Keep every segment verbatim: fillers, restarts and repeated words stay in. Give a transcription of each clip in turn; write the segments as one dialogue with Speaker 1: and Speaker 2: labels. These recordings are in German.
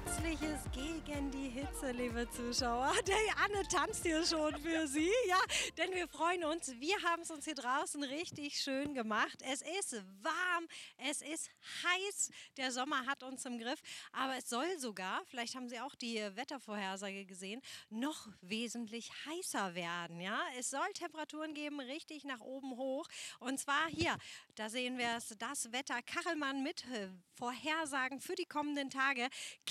Speaker 1: Herzliches gegen die Hitze, liebe Zuschauer. Die Anne tanzt hier schon für Sie, ja, denn wir freuen uns. Wir haben es uns hier draußen richtig schön gemacht. Es ist warm, es ist heiß. Der Sommer hat uns im Griff, aber es soll sogar, vielleicht haben Sie auch die Wettervorhersage gesehen, noch wesentlich heißer werden, ja. Es soll Temperaturen geben, richtig nach oben hoch. Und zwar hier, da sehen wir es, das Wetter Kachelmann mit äh, Vorhersagen für die kommenden Tage.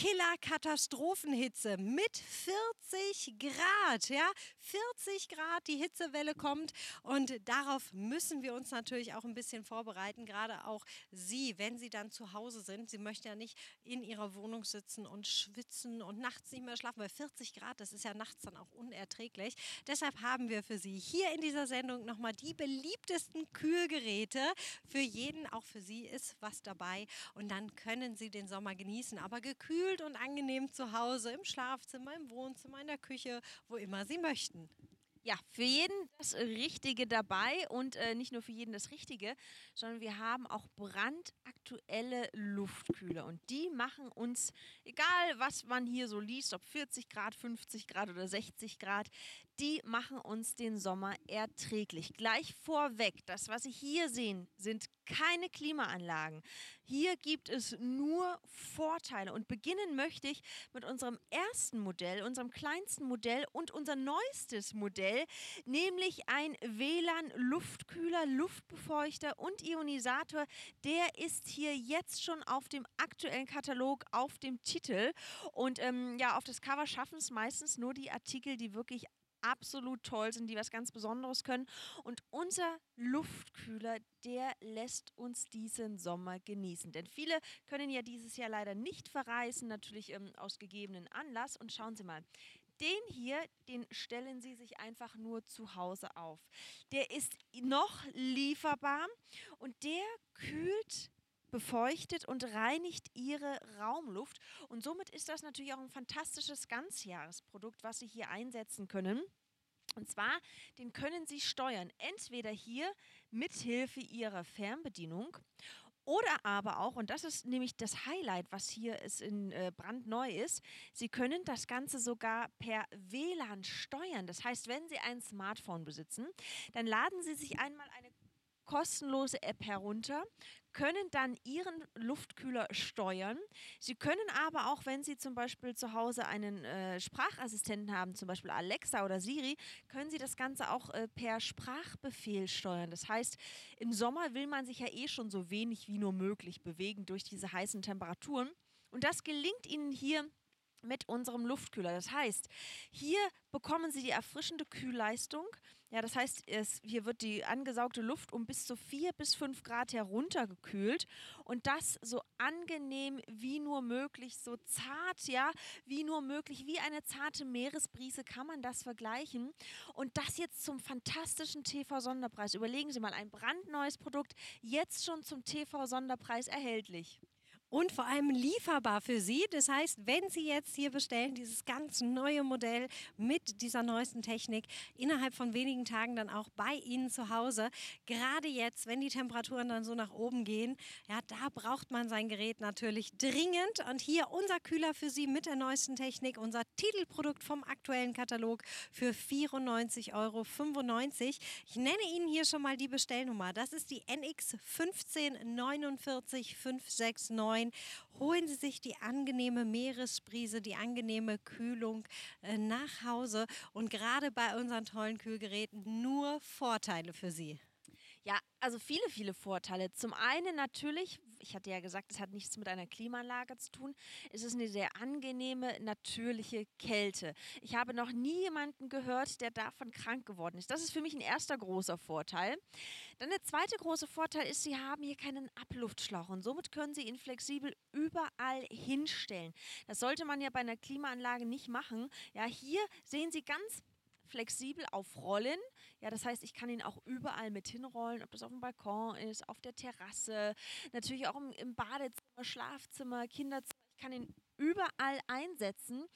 Speaker 1: Killer-Katastrophenhitze mit vierzig Grad, ja, vierzig Grad, die Hitzewelle kommt und darauf müssen wir uns natürlich auch ein bisschen vorbereiten, gerade auch Sie, wenn Sie dann zu Hause sind. Sie möchten ja nicht in Ihrer Wohnung sitzen und schwitzen und nachts nicht mehr schlafen, weil vierzig Grad, das ist ja nachts dann auch unerträglich. Deshalb haben wir für Sie hier in dieser Sendung nochmal die beliebtesten Kühlgeräte. Für jeden, auch für Sie ist was dabei und dann können Sie den Sommer genießen, aber gekühlt und angenehm zu Hause, im Schlafzimmer, im Wohnzimmer, in der Küche, wo immer Sie möchten.
Speaker 2: Ja, für jeden das Richtige dabei und äh, nicht nur für jeden das Richtige, sondern wir haben auch brandaktuelle Luftkühler und die machen uns, egal was man hier so liest, ob vierzig Grad, fünfzig Grad oder sechzig Grad, die machen uns den Sommer erträglich. Gleich vorweg, das, was Sie hier sehen, sind keine Klimaanlagen. Hier gibt es nur Vorteile und beginnen möchte ich mit unserem ersten Modell, unserem kleinsten Modell und unser neuestes Modell, nämlich ein W L A N-Luftkühler, Luftbefeuchter und Ionisator. Der ist hier jetzt schon auf dem aktuellen Katalog, auf dem Titel und ähm, ja, auf das Cover schaffen es meistens nur die Artikel, die wirklich absolut toll sind, die was ganz Besonderes können. Und unser Luftkühler, der lässt uns diesen Sommer genießen. Denn viele können ja dieses Jahr leider nicht verreisen, natürlich ähm, aus gegebenen Anlass. Und schauen Sie mal, den hier, den stellen Sie sich einfach nur zu Hause auf. Der ist noch lieferbar und der kühlt, befeuchtet und reinigt Ihre Raumluft. Und somit ist das natürlich auch ein fantastisches Ganzjahresprodukt, was Sie hier einsetzen können. Und zwar, den können Sie steuern, entweder hier mithilfe Ihrer Fernbedienung oder aber auch, und das ist nämlich das Highlight, was hier ist in äh, brandneu ist, Sie können das Ganze sogar per W L A N steuern. Das heißt, wenn Sie ein Smartphone besitzen, dann laden Sie sich einmal eine kostenlose App herunter, können dann Ihren Luftkühler steuern. Sie können aber auch, wenn Sie zum Beispiel zu Hause einen äh, Sprachassistenten haben, zum Beispiel Alexa oder Siri, können Sie das Ganze auch äh, per Sprachbefehl steuern. Das heißt, im Sommer will man sich ja eh schon so wenig wie nur möglich bewegen durch diese heißen Temperaturen. Und das gelingt Ihnen hier mit unserem Luftkühler. Das heißt, hier bekommen Sie die erfrischende Kühlleistung. Ja, das heißt, es, hier wird die angesaugte Luft um bis zu vier bis fünf Grad heruntergekühlt und das so angenehm wie nur möglich, so zart, ja, wie nur möglich, wie eine zarte Meeresbrise kann man das vergleichen. Und das jetzt zum fantastischen T V-Sonderpreis. Überlegen Sie mal, ein brandneues Produkt, jetzt schon zum T V-Sonderpreis erhältlich.
Speaker 1: Und vor allem lieferbar für Sie. Das heißt, wenn Sie jetzt hier bestellen, dieses ganz neue Modell mit dieser neuesten Technik, innerhalb von wenigen Tagen dann auch bei Ihnen zu Hause. Gerade jetzt, wenn die Temperaturen dann so nach oben gehen, ja, da braucht man sein Gerät natürlich dringend. Und hier unser Kühler für Sie mit der neuesten Technik, unser Titelprodukt vom aktuellen Katalog für vierundneunzig Euro fünfundneunzig. Ich nenne Ihnen hier schon mal die Bestellnummer. Das ist die N X fünfzehn neunundvierzig fünf sechs neun. Holen Sie sich die angenehme Meeresbrise, die angenehme Kühlung äh, nach Hause und gerade bei unseren tollen Kühlgeräten nur Vorteile für Sie.
Speaker 2: Ja, also viele, viele Vorteile. Zum einen natürlich, ich hatte ja gesagt, es hat nichts mit einer Klimaanlage zu tun, es ist eine sehr angenehme, natürliche Kälte. Ich habe noch nie jemanden gehört, der davon krank geworden ist. Das ist für mich ein erster großer Vorteil. Dann der zweite große Vorteil ist, Sie haben hier keinen Abluftschlauch und somit können Sie ihn flexibel überall hinstellen. Das sollte man ja bei einer Klimaanlage nicht machen. Ja, hier sehen Sie ganz flexibel auf Rollen. Ja, das heißt, ich kann ihn auch überall mit hinrollen, ob das auf dem Balkon ist, auf der Terrasse, natürlich auch im, im Badezimmer, Schlafzimmer, Kinderzimmer. Ich kann ihn überall einsetzen.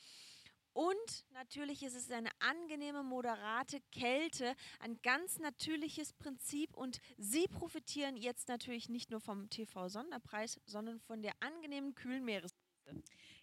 Speaker 2: Und natürlich ist es eine angenehme, moderate Kälte, ein ganz natürliches Prinzip und Sie profitieren jetzt natürlich nicht nur vom T V-Sonderpreis, sondern von der angenehmen, kühlen Meeresbrise.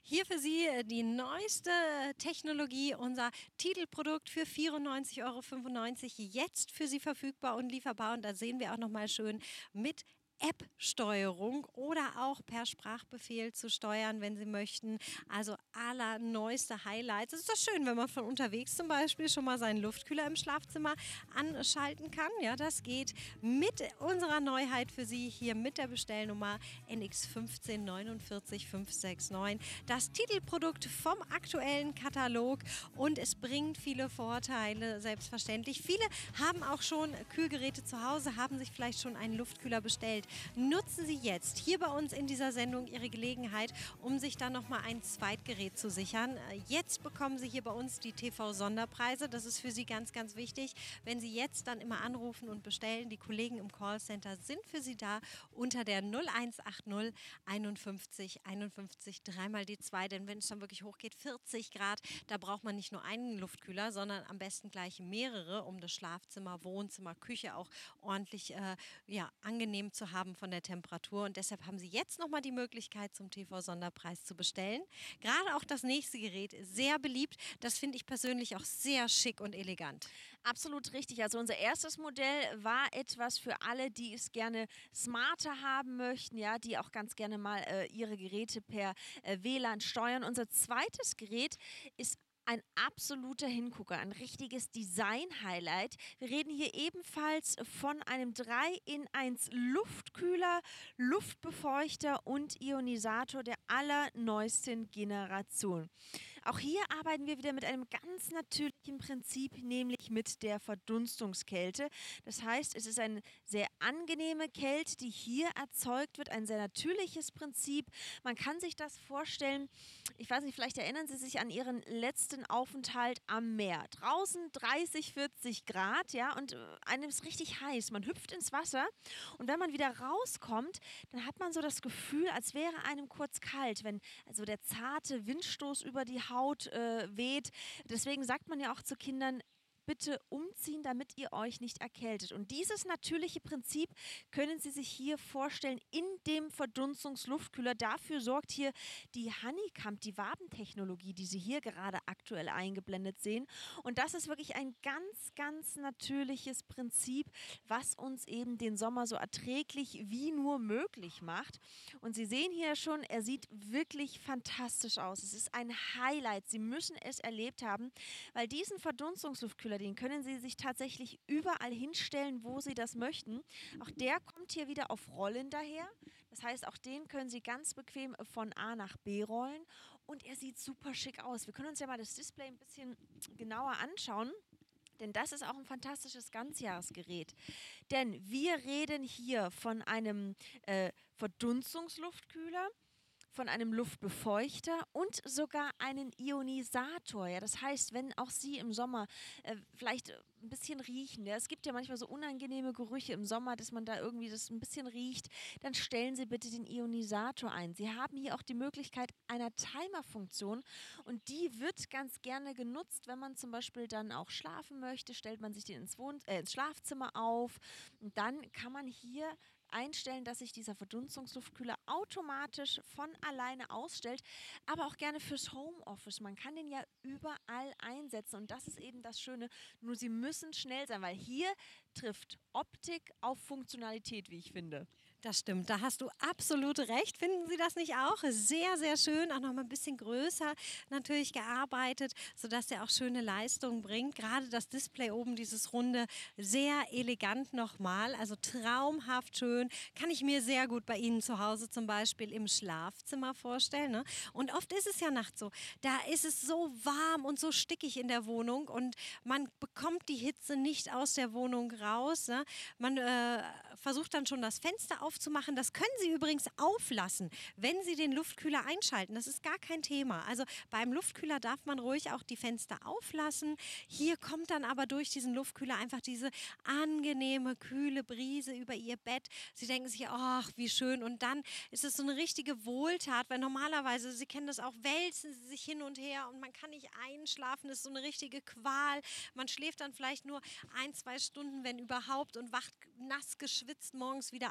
Speaker 1: Hier für Sie äh, die neueste Technologie, unser Titelprodukt für vierundneunzig Euro fünfundneunzig, jetzt für Sie verfügbar und lieferbar. Und da sehen wir auch nochmal schön mit App-Steuerung oder auch per Sprachbefehl zu steuern, wenn Sie möchten. Also allerneueste Highlights. Es ist doch schön, wenn man von unterwegs zum Beispiel schon mal seinen Luftkühler im Schlafzimmer anschalten kann. Ja, das geht mit unserer Neuheit für Sie hier mit der Bestellnummer N X eins fünf neun vier fünf sechs neun. Das Titelprodukt vom aktuellen Katalog und es bringt viele Vorteile, selbstverständlich. Viele haben auch schon Kühlgeräte zu Hause, haben sich vielleicht schon einen Luftkühler bestellt. Nutzen Sie jetzt hier bei uns in dieser Sendung Ihre Gelegenheit, um sich dann nochmal ein Zweitgerät zu sichern. Jetzt bekommen Sie hier bei uns die T V-Sonderpreise. Das ist für Sie ganz, ganz wichtig. Wenn Sie jetzt dann immer anrufen und bestellen, die Kollegen im Callcenter sind für Sie da unter der null eins acht null einundfünfzig einundfünfzig dreimal die zwei. Denn wenn es dann wirklich hochgeht, vierzig Grad, da braucht man nicht nur einen Luftkühler, sondern am besten gleich mehrere, um das Schlafzimmer, Wohnzimmer, Küche auch ordentlich äh, ja, angenehm zu haben von der Temperatur. Und deshalb haben Sie jetzt nochmal die Möglichkeit, zum T V-Sonderpreis zu bestellen. Gerade auch das nächste Gerät ist sehr beliebt. Das finde ich persönlich auch sehr schick und elegant.
Speaker 2: Absolut richtig. Also unser erstes Modell war etwas für alle, die es gerne smarter haben möchten, ja, die auch ganz gerne mal äh, ihre Geräte per äh, W L A N steuern. Unser zweites Gerät ist ein absoluter Hingucker, ein richtiges Design-Highlight. Wir reden hier ebenfalls von einem drei in eins Luftkühler, Luftbefeuchter und Ionisator der allerneuesten Generation. Auch hier arbeiten wir wieder mit einem ganz natürlichen Prinzip, nämlich mit der Verdunstungskälte. Das heißt, es ist eine sehr angenehme Kälte, die hier erzeugt wird, ein sehr natürliches Prinzip. Man kann sich das vorstellen, ich weiß nicht, vielleicht erinnern Sie sich an Ihren letzten Aufenthalt am Meer. Draußen dreißig, vierzig Grad, ja, und äh, einem ist richtig heiß. Man hüpft ins Wasser und wenn man wieder rauskommt, dann hat man so das Gefühl, als wäre einem kurz kalt, wenn also der zarte Windstoß über die Haut äh, weht. Deswegen sagt man ja auch zu Kindern, bitte umziehen, damit ihr euch nicht erkältet. Und dieses natürliche Prinzip können Sie sich hier vorstellen in dem Verdunstungsluftkühler. Dafür sorgt hier die Honeycomb, die Wabentechnologie, die Sie hier gerade aktuell eingeblendet sehen. Und das ist wirklich ein ganz, ganz natürliches Prinzip, was uns eben den Sommer so erträglich wie nur möglich macht. Und Sie sehen hier schon, er sieht wirklich fantastisch aus. Es ist ein Highlight. Sie müssen es erlebt haben, weil diesen Verdunstungsluftkühler, den können Sie sich tatsächlich überall hinstellen, wo Sie das möchten. Auch der kommt hier wieder auf Rollen daher. Das heißt, auch den können Sie ganz bequem von A nach B rollen. Und er sieht super schick aus. Wir können uns ja mal das Display ein bisschen genauer anschauen. Denn das ist auch ein fantastisches Ganzjahresgerät. Denn wir reden hier von einem äh, Verdunstungsluftkühler, von einem Luftbefeuchter und sogar einen Ionisator. Ja, das heißt, wenn auch Sie im Sommer äh, vielleicht ein bisschen riechen, ja, es gibt ja manchmal so unangenehme Gerüche im Sommer, dass man da irgendwie das ein bisschen riecht, dann stellen Sie bitte den Ionisator ein. Sie haben hier auch die Möglichkeit einer Timerfunktion und die wird ganz gerne genutzt, wenn man zum Beispiel dann auch schlafen möchte, stellt man sich den ins, Wohn äh, ins Schlafzimmer auf und dann kann man hier einstellen, dass sich dieser Verdunstungsluftkühler automatisch von alleine ausstellt, aber auch gerne fürs Homeoffice. Man kann den ja überall einsetzen und das ist eben das Schöne, nur Sie müssen schnell sein, weil hier trifft Optik auf Funktionalität, wie ich finde.
Speaker 1: Das stimmt, da hast du absolut recht. Finden Sie das nicht auch? Sehr, sehr schön, auch noch mal ein bisschen größer natürlich gearbeitet, sodass der auch schöne Leistung bringt. Gerade das Display oben, dieses runde, sehr elegant nochmal, also traumhaft schön. Kann ich mir sehr gut bei Ihnen zu Hause zum Beispiel im Schlafzimmer vorstellen. Ne? Und oft ist es ja nachts so, da ist es so warm und so stickig in der Wohnung und man bekommt die Hitze nicht aus der Wohnung raus. Ne? Man äh, versucht dann schon das Fenster aufzumachen. Das können Sie übrigens auflassen, wenn Sie den Luftkühler einschalten. Das ist gar kein Thema. Also beim Luftkühler darf man ruhig auch die Fenster auflassen. Hier kommt dann aber durch diesen Luftkühler einfach diese angenehme, kühle Brise über Ihr Bett. Sie denken sich, ach, wie schön. Und dann ist es so eine richtige Wohltat, weil normalerweise, Sie kennen das auch, wälzen Sie sich hin und her und man kann nicht einschlafen. Das ist so eine richtige Qual. Man schläft dann vielleicht nur ein, zwei Stunden, wenn überhaupt, und wacht nass geschwitzt morgens wieder auf und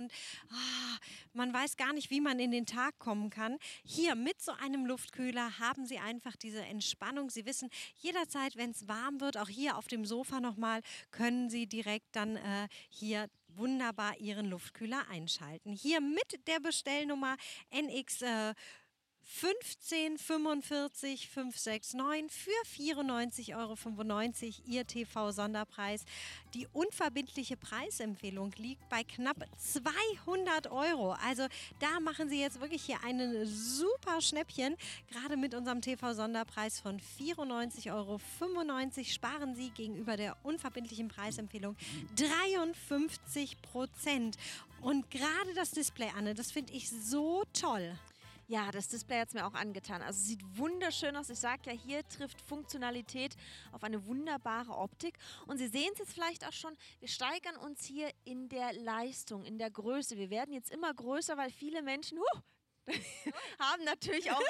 Speaker 1: und ah, man weiß gar nicht, wie man in den Tag kommen kann. Hier mit so einem Luftkühler haben Sie einfach diese Entspannung. Sie wissen, jederzeit, wenn es warm wird, auch hier auf dem Sofa nochmal, können Sie direkt dann äh, hier wunderbar Ihren Luftkühler einschalten. Hier mit der Bestellnummer N X äh, fünfzehn fünfundvierzig fünfhundertneunundsechzig für vierundneunzig Euro fünfundneunzig Ihr T V-Sonderpreis. Die unverbindliche Preisempfehlung liegt bei knapp zweihundert Euro. Also da machen Sie jetzt wirklich hier einen super Schnäppchen. Gerade mit unserem T V-Sonderpreis von vierundneunzig Euro fünfundneunzig sparen Sie gegenüber der unverbindlichen Preisempfehlung dreiundfünfzig Prozent. Und gerade das Display, Anne, das finde ich so toll.
Speaker 2: Ja, das Display hat es mir auch angetan. Also sieht wunderschön aus. Ich sage ja, hier trifft Funktionalität auf eine wunderbare Optik. Und Sie sehen es jetzt vielleicht auch schon, wir steigern uns hier in der Leistung, in der Größe. Wir werden jetzt immer größer, weil viele Menschen... Huh, haben natürlich auch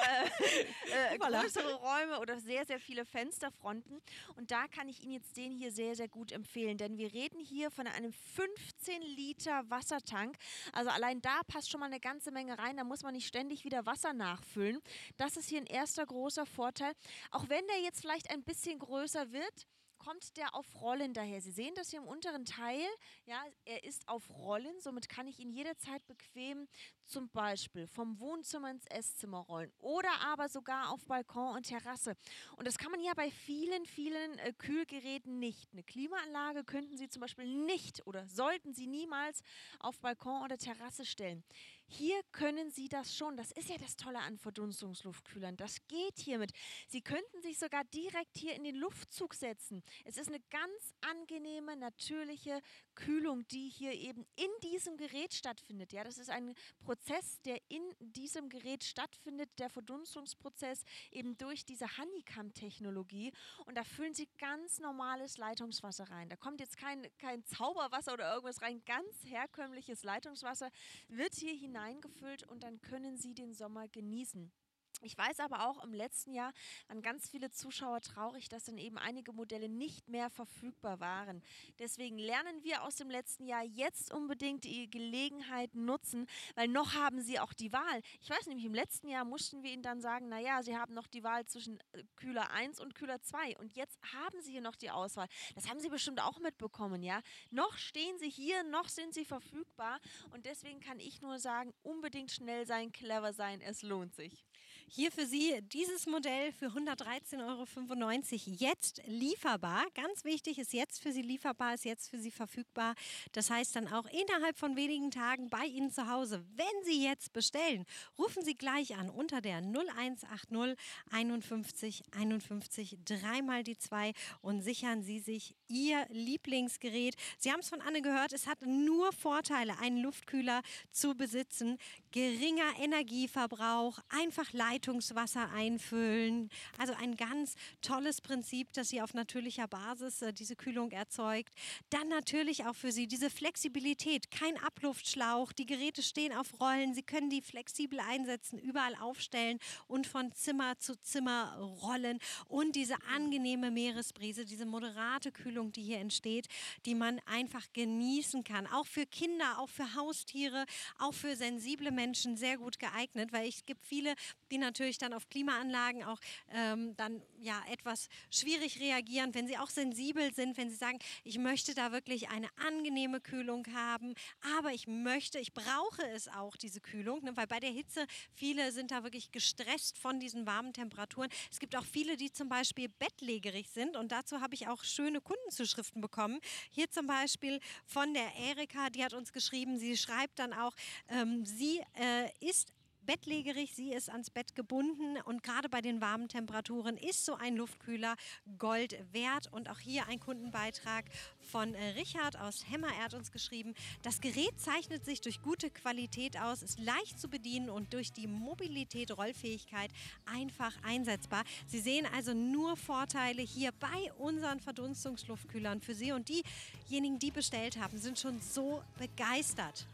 Speaker 2: äh, äh, größere Räume oder sehr, sehr viele Fensterfronten. Und da kann ich Ihnen jetzt den hier sehr, sehr gut empfehlen. Denn wir reden hier von einem fünfzehn Liter Wassertank. Also allein da passt schon mal eine ganze Menge rein. Da muss man nicht ständig wieder Wasser nachfüllen. Das ist hier ein erster großer Vorteil. Auch wenn der jetzt vielleicht ein bisschen größer wird, kommt der auf Rollen daher. Sie sehen das hier im unteren Teil. Ja, er ist auf Rollen, somit kann ich ihn jederzeit bequem zum Beispiel vom Wohnzimmer ins Esszimmer rollen oder aber sogar auf Balkon und Terrasse. Und das kann man ja bei vielen, vielen äh, Kühlgeräten nicht. Eine Klimaanlage könnten Sie zum Beispiel nicht oder sollten Sie niemals auf Balkon oder Terrasse stellen. Hier können Sie das schon. Das ist ja das Tolle an Verdunstungsluftkühlern. Das geht hiermit. Sie könnten sich sogar direkt hier in den Luftzug setzen. Es ist eine ganz angenehme, natürliche Kühlung, die hier eben in diesem Gerät stattfindet. Ja, das ist ein Prozess, der in diesem Gerät stattfindet, der Verdunstungsprozess eben durch diese Honeycomb-Technologie. Und da füllen Sie ganz normales Leitungswasser rein. Da kommt jetzt kein, kein Zauberwasser oder irgendwas rein. Ganz herkömmliches Leitungswasser wird hier hineingefüllt und dann können Sie den Sommer genießen. Ich weiß aber auch, im letzten Jahr waren ganz viele Zuschauer traurig, dass dann eben einige Modelle nicht mehr verfügbar waren. Deswegen lernen wir aus dem letzten Jahr jetzt unbedingt die Gelegenheit nutzen, weil noch haben Sie auch die Wahl. Ich weiß nämlich, im letzten Jahr mussten wir Ihnen dann sagen, naja, Sie haben noch die Wahl zwischen Kühler eins und Kühler zwei und jetzt haben Sie hier noch die Auswahl. Das haben Sie bestimmt auch mitbekommen, ja. Noch stehen Sie hier, noch sind Sie verfügbar und deswegen kann ich nur sagen, unbedingt schnell sein, clever sein, es lohnt sich.
Speaker 1: Hier für Sie dieses Modell für hundertdreizehn Euro fünfundneunzig jetzt lieferbar. Ganz wichtig, ist jetzt für Sie lieferbar, ist jetzt für Sie verfügbar. Das heißt dann auch innerhalb von wenigen Tagen bei Ihnen zu Hause. Wenn Sie jetzt bestellen, rufen Sie gleich an unter der null eins acht null einundfünfzig einundfünfzig dreimal die zwei und sichern Sie sich Ihr Lieblingsgerät. Sie haben es von Anne gehört, es hat nur Vorteile, einen Luftkühler zu besitzen. Geringer Energieverbrauch, einfach Leitungswasser einfüllen. Also ein ganz tolles Prinzip, das Sie auf natürlicher Basis äh, diese Kühlung erzeugt. Dann natürlich auch für Sie diese Flexibilität, kein Abluftschlauch. Die Geräte stehen auf Rollen. Sie können die flexibel einsetzen, überall aufstellen und von Zimmer zu Zimmer rollen. Und diese angenehme Meeresbrise, diese moderate Kühlung, die hier entsteht, die man einfach genießen kann. Auch für Kinder, auch für Haustiere, auch für sensible Menschen. Menschen sehr gut geeignet, weil es gibt viele, die natürlich dann auf Klimaanlagen auch ähm, dann ja etwas schwierig reagieren, wenn sie auch sensibel sind, wenn sie sagen, ich möchte da wirklich eine angenehme Kühlung haben, aber ich möchte, ich brauche es auch, diese Kühlung, ne, weil bei der Hitze, viele sind da wirklich gestresst von diesen warmen Temperaturen. Es gibt auch viele, die zum Beispiel bettlägerig sind und dazu habe ich auch schöne Kundenzuschriften bekommen. Hier zum Beispiel von der Erika, die hat uns geschrieben, sie schreibt dann auch, ähm, sie äh, ist bettlägerig, sie ist ans Bett gebunden und gerade bei den warmen Temperaturen ist so ein Luftkühler Gold wert. Und auch hier ein Kundenbeitrag von äh, Richard aus Hemmer. Er hat uns geschrieben, das Gerät zeichnet sich durch gute Qualität aus, ist leicht zu bedienen und durch die Mobilität, Rollfähigkeit einfach einsetzbar. Sie sehen also nur Vorteile hier bei unseren Verdunstungsluftkühlern für Sie und diejenigen, die bestellt haben, sind schon so begeistert.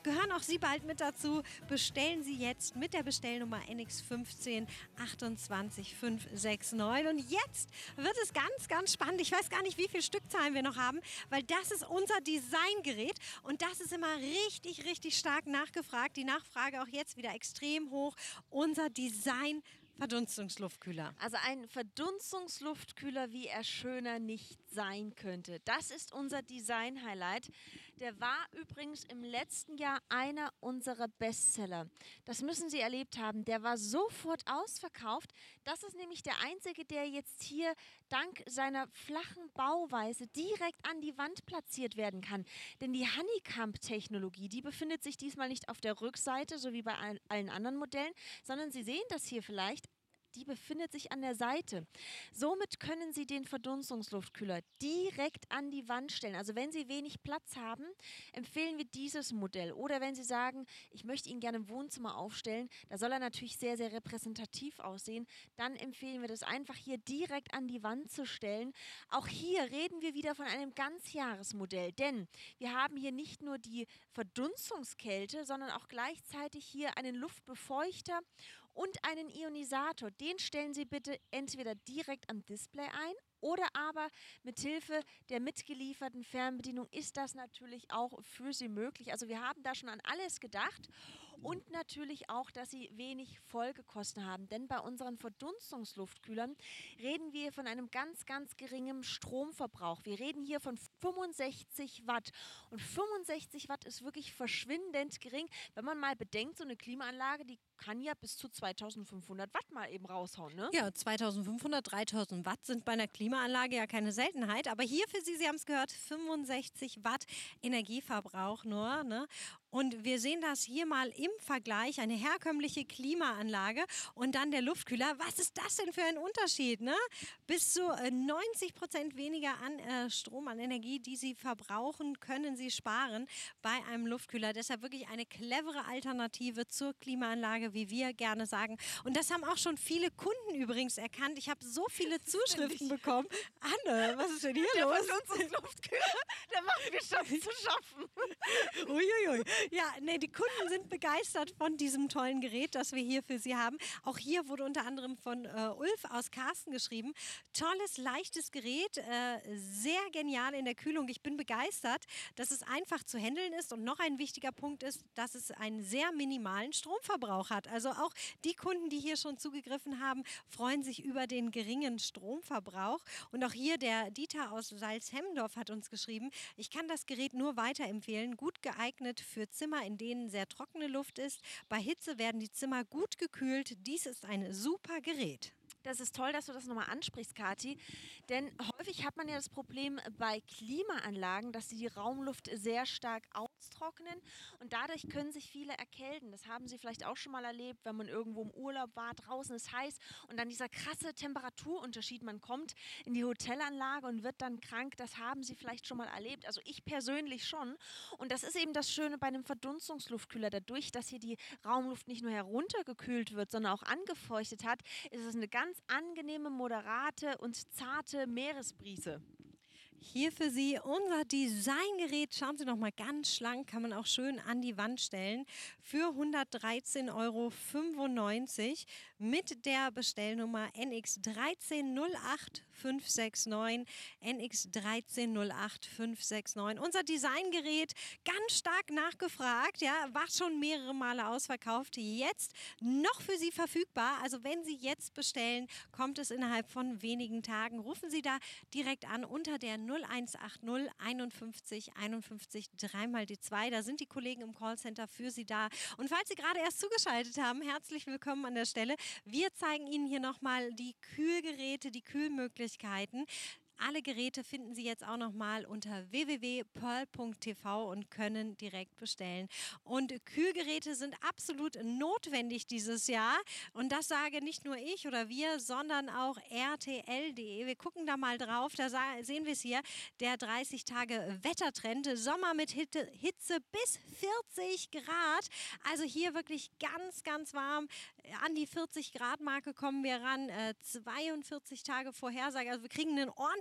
Speaker 1: gehören auch Sie bald mit dazu. Bestellen Sie jetzt mit der Bestellnummer N X fünfzehn achtundzwanzig fünfhundertneunundsechzig. Und jetzt wird es ganz, ganz spannend. Ich weiß gar nicht, wie viele Stückzahlen wir noch haben, weil das ist unser Designgerät und das ist immer richtig, richtig stark nachgefragt. Die Nachfrage auch jetzt wieder extrem hoch. Unser Design Verdunstungsluftkühler.
Speaker 2: Also ein Verdunstungsluftkühler, wie er schöner nicht sein könnte. Das ist unser Design-Highlight. Der war übrigens im letzten Jahr einer unserer Bestseller. Das müssen Sie erlebt haben. Der war sofort ausverkauft. Das ist nämlich der einzige, der jetzt hier dank seiner flachen Bauweise direkt an die Wand platziert werden kann. Denn die Honeycomb-Technologie, die befindet sich diesmal nicht auf der Rückseite, so wie bei allen anderen Modellen, sondern Sie sehen das hier vielleicht, die befindet sich an der Seite. Somit können Sie den Verdunstungsluftkühler direkt an die Wand stellen. Also wenn Sie wenig Platz haben, empfehlen wir dieses Modell. Oder wenn Sie sagen, ich möchte ihn gerne im Wohnzimmer aufstellen, da soll er natürlich sehr, sehr repräsentativ aussehen, dann empfehlen wir das einfach hier direkt an die Wand zu stellen. Auch hier reden wir wieder von einem Ganzjahresmodell, denn wir haben hier nicht nur die Verdunstungskälte, sondern auch gleichzeitig hier einen Luftbefeuchter und einen Ionisator. Den stellen Sie bitte entweder direkt am Display ein oder aber mit Hilfe der mitgelieferten Fernbedienung ist das natürlich auch für Sie möglich. Also wir haben da schon an alles gedacht und natürlich auch, dass Sie wenig Folgekosten haben. Denn bei unseren Verdunstungsluftkühlern reden wir von einem ganz, ganz geringen Stromverbrauch. Wir reden hier von fünfundsechzig Watt. Und fünfundsechzig Watt ist wirklich verschwindend gering. Wenn man mal bedenkt, so eine Klimaanlage, die kann ja bis zu zweitausendfünfhundert Watt mal eben raushauen, ne?
Speaker 1: Ja, zweitausendfünfhundert, dreitausend Watt sind bei einer Klimaanlage ja keine Seltenheit. Aber hier für Sie, Sie haben es gehört, fünfundsechzig Watt Energieverbrauch nur, ne? Und wir sehen das hier mal im Vergleich, eine herkömmliche Klimaanlage und dann der Luftkühler. Was ist das denn für ein Unterschied, ne? Bis zu äh, neunzig Prozent weniger an äh, Strom, an Energie, die Sie verbrauchen, können Sie sparen bei einem Luftkühler. Deshalb wirklich eine clevere Alternative zur Klimaanlage, wie wir gerne sagen. Und das haben auch schon viele Kunden übrigens erkannt. Ich habe so viele Zuschriften bekommen. Anne, was ist denn hier
Speaker 2: der
Speaker 1: los?
Speaker 2: Verdunstungsluftkühler, der macht mir schon zu schaffen.
Speaker 1: Uiuiui. Ja, nee, die Kunden sind begeistert von diesem tollen Gerät, das wir hier für Sie haben. Auch hier wurde unter anderem von äh, Ulf aus Karsten geschrieben. Tolles, leichtes Gerät, äh, sehr genial in der Kühlung. Ich bin begeistert, dass es einfach zu handeln ist. Und noch ein wichtiger Punkt ist, dass es einen sehr minimalen Stromverbrauch hat. Also auch die Kunden, die hier schon zugegriffen haben, freuen sich über den geringen Stromverbrauch. Und auch hier der Dieter aus Salzhemdorf hat uns geschrieben, ich kann das Gerät nur weiterempfehlen. Gut geeignet für Zimmer, in denen sehr trockene Luft ist. Bei Hitze werden die Zimmer gut gekühlt. Dies ist ein super Gerät.
Speaker 2: Das ist toll, dass du das nochmal ansprichst, Kathi. Denn häufig hat man ja das Problem bei Klimaanlagen, dass sie die Raumluft sehr stark austrocknen und dadurch können sich viele erkälten. Das haben Sie vielleicht auch schon mal erlebt, wenn man irgendwo im Urlaub war, draußen ist heiß und dann dieser krasse Temperaturunterschied. Man kommt in die Hotelanlage und wird dann krank. Das haben Sie vielleicht schon mal erlebt. Also ich persönlich schon. Und das ist eben das Schöne bei einem Verdunstungsluftkühler. Dadurch, dass hier die Raumluft nicht nur heruntergekühlt wird, sondern auch angefeuchtet hat, ist es eine ganz angenehme, moderate und zarte Meeresbrise.
Speaker 1: Hier für Sie unser Designgerät. Schauen Sie noch mal, ganz schlank, kann man auch schön an die Wand stellen. Für hundertdreizehn Euro fünfundneunzig mit der Bestellnummer N X eins drei null acht fünf sechs neun. N X eins drei null acht fünf sechs neun. Unser Designgerät, ganz stark nachgefragt, ja, war schon mehrere Male ausverkauft. Jetzt noch für Sie verfügbar. Also wenn Sie jetzt bestellen, kommt es innerhalb von wenigen Tagen. Rufen Sie da direkt an unter der null eins acht null einundfünfzig einundfünfzig dreimal die zwei. Da sind die Kollegen im Callcenter für Sie da. Und falls Sie gerade erst zugeschaltet haben, herzlich willkommen an der Stelle. Wir zeigen Ihnen hier nochmal die Kühlgeräte, die Kühlmöglichkeiten. Alle Geräte finden Sie jetzt auch nochmal unter w w w punkt pearl punkt t v und können direkt bestellen. Und Kühlgeräte sind absolut notwendig dieses Jahr. Und das sage nicht nur ich oder wir, sondern auch R T L punkt de. Wir gucken da mal drauf, da sehen wir es hier, der dreißig Tage Wettertrend. Sommer mit Hitze, Hitze bis vierzig Grad. Also hier wirklich ganz, ganz warm. An die vierzig Grad Marke kommen wir ran. Äh, zweiundvierzig Tage Vorhersage. Also wir kriegen einen ordentlichen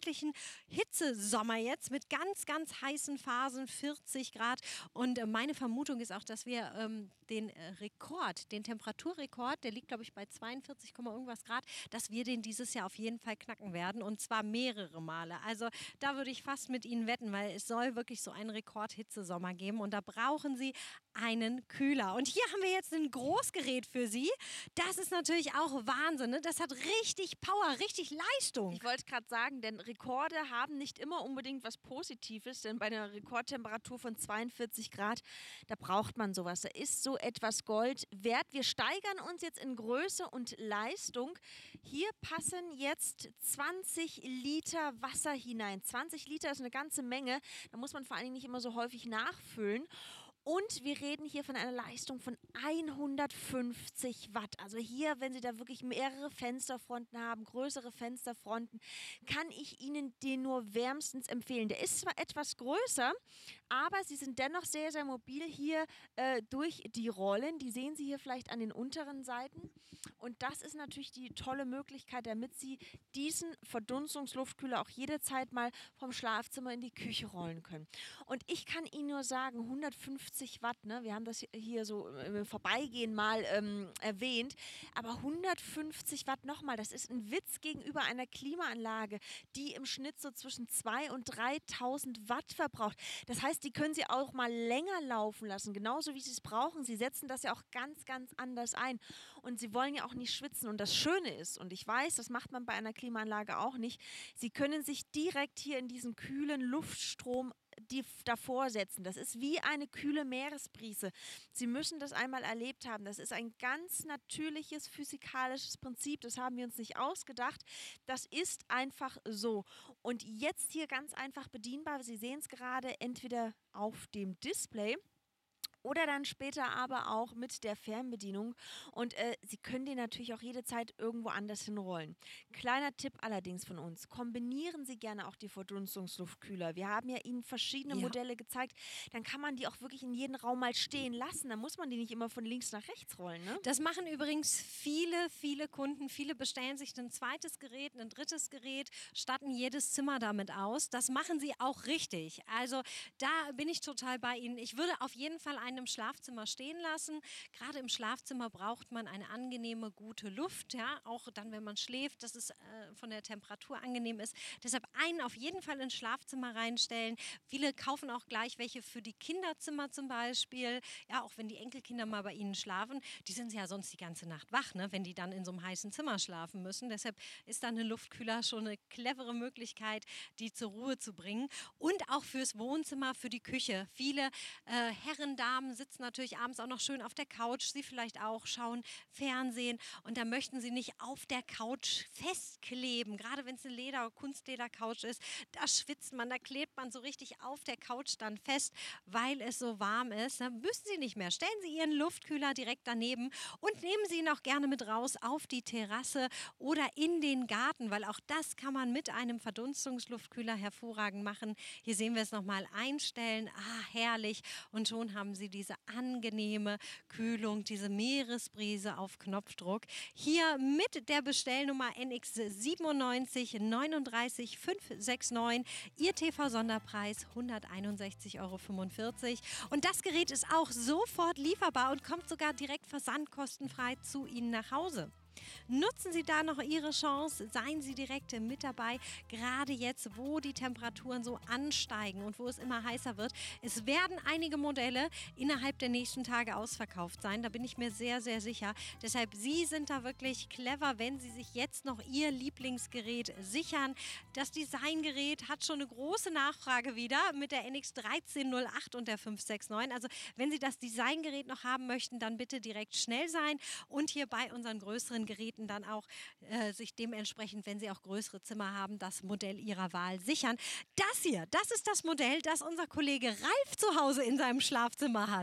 Speaker 1: ordentlichen Hitzesommer jetzt mit ganz, ganz heißen Phasen, vierzig Grad. Und äh, meine Vermutung ist auch, dass wir ähm, den äh, Rekord, den Temperaturrekord, der liegt, glaube ich, bei zweiundvierzig, irgendwas Grad, dass wir den dieses Jahr auf jeden Fall knacken werden und zwar mehrere Male. Also da würde ich fast mit Ihnen wetten, weil es soll wirklich so einen Rekord-Hitzesommer geben und da brauchen Sie einen Kühler. Und hier haben wir jetzt ein Großgerät für Sie. Das ist natürlich auch Wahnsinn. Ne? Das hat richtig Power, richtig Leistung.
Speaker 2: Ich wollte gerade sagen, denn Rekorde haben nicht immer unbedingt was Positives, denn bei einer Rekordtemperatur von zweiundvierzig Grad, da braucht man sowas. Da ist so etwas Gold wert. Wir steigern uns jetzt in Größe und Leistung. Hier passen jetzt zwanzig Liter Wasser hinein. zwanzig Liter ist eine ganze Menge. Da muss man vor allen Dingen nicht immer so häufig nachfüllen. Und wir reden hier von einer Leistung von hundertfünfzig Watt. Also hier, wenn Sie da wirklich mehrere Fensterfronten haben, größere Fensterfronten, kann ich Ihnen den nur wärmstens empfehlen. Der ist zwar etwas größer, aber sie sind dennoch sehr, sehr mobil hier äh, durch die Rollen. Die sehen Sie hier vielleicht an den unteren Seiten. Und das ist natürlich die tolle Möglichkeit, damit Sie diesen Verdunstungsluftkühler auch jederzeit mal vom Schlafzimmer in die Küche rollen können. Und ich kann Ihnen nur sagen, hundertfünfzig Watt, ne? Wir haben das hier so im Vorbeigehen mal ähm, erwähnt, aber hundertfünfzig Watt nochmal, das ist ein Witz gegenüber einer Klimaanlage, die im Schnitt so zwischen zweitausend und dreitausend Watt verbraucht. Das heißt, die können Sie auch mal länger laufen lassen, genauso wie Sie es brauchen. Sie setzen das ja auch ganz, ganz anders ein und Sie wollen ja auch nicht schwitzen. Und das Schöne ist, und ich weiß, das macht man bei einer Klimaanlage auch nicht, Sie können sich direkt hier in diesen kühlen Luftstrom die davor setzen. Das ist wie eine kühle Meeresbrise. Sie müssen das einmal erlebt haben. Das ist ein ganz natürliches physikalisches Prinzip. Das haben wir uns nicht ausgedacht. Das ist einfach so. Und jetzt hier ganz einfach bedienbar. Sie sehen es gerade entweder auf dem Display oder dann später aber auch mit der Fernbedienung. Und äh, Sie können den natürlich auch jederzeit irgendwo anders hinrollen. Kleiner Tipp allerdings von uns, kombinieren Sie gerne auch die Verdunstungsluftkühler. Wir haben ja Ihnen verschiedene
Speaker 1: Ja.
Speaker 2: Modelle gezeigt. Dann kann man die auch wirklich in jeden Raum mal stehen lassen. Dann muss man die nicht immer von links nach rechts rollen. Ne?
Speaker 1: Das machen übrigens viele, viele Kunden. Viele bestellen sich ein zweites Gerät, ein drittes Gerät, statten jedes Zimmer damit aus. Das machen sie auch richtig. Also da bin ich total bei Ihnen. Ich würde auf jeden Fall einen im Schlafzimmer stehen lassen. Gerade im Schlafzimmer braucht man eine angenehme, gute Luft. Ja? Auch dann, wenn man schläft, dass es äh, von der Temperatur angenehm ist. Deshalb einen auf jeden Fall ins Schlafzimmer reinstellen. Viele kaufen auch gleich welche für die Kinderzimmer zum Beispiel. Ja, auch wenn die Enkelkinder mal bei ihnen schlafen. Die sind ja sonst die ganze Nacht wach, ne? Wenn die dann in so einem heißen Zimmer schlafen müssen. Deshalb ist dann ein Luftkühler schon eine clevere Möglichkeit, die zur Ruhe zu bringen. Und auch fürs Wohnzimmer, für die Küche. Viele äh, Herren, Damen sitzen natürlich abends auch noch schön auf der Couch. Sie vielleicht auch, schauen Fernsehen. Und da möchten sie nicht auf der Couch festkleben. Gerade wenn es eine Leder- oder Kunstleder-Couch ist, da schwitzt man, da klebt man so richtig auf der Couch dann fest, weil es so warm ist. Da müssen Sie nicht mehr. Stellen Sie Ihren Luftkühler direkt daneben und nehmen Sie ihn auch gerne mit raus auf die Terrasse oder in den Garten, weil auch das kann man mit einem Verdunstungsluftkühler hervorragend machen. Hier sehen wir es nochmal einstellen. Ah, herrlich. Und schon haben Sie diese angenehme Kühlung, diese Meeresbrise auf Knopfdruck. Hier mit der Bestellnummer N X sieben neun neun drei fünf sechs neun. Ihr T V-Sonderpreis hunderteinundsechzig Euro fünfundvierzig. Und das Gerät ist auch sofort lieferbar und kommt sogar direkt versandkostenfrei zu Ihnen nach Hause. Nutzen Sie da noch Ihre Chance, seien Sie direkt mit dabei, gerade jetzt, wo die Temperaturen so ansteigen und wo es immer heißer wird. Es werden einige Modelle innerhalb der nächsten Tage ausverkauft sein, da bin ich mir sehr, sehr sicher. Deshalb, Sie sind da wirklich clever, wenn Sie sich jetzt noch Ihr Lieblingsgerät sichern. Das Designgerät hat schon eine große Nachfrage wieder mit der N X dreizehn null acht und der fünf sechs neun. Also wenn Sie das Designgerät noch haben möchten, dann bitte direkt schnell sein und hier bei unseren größeren Geräten dann auch äh, sich dementsprechend, wenn Sie auch größere Zimmer haben, das Modell Ihrer Wahl sichern. Das hier, das ist das Modell, das unser Kollege Ralf zu Hause in seinem Schlafzimmer hat.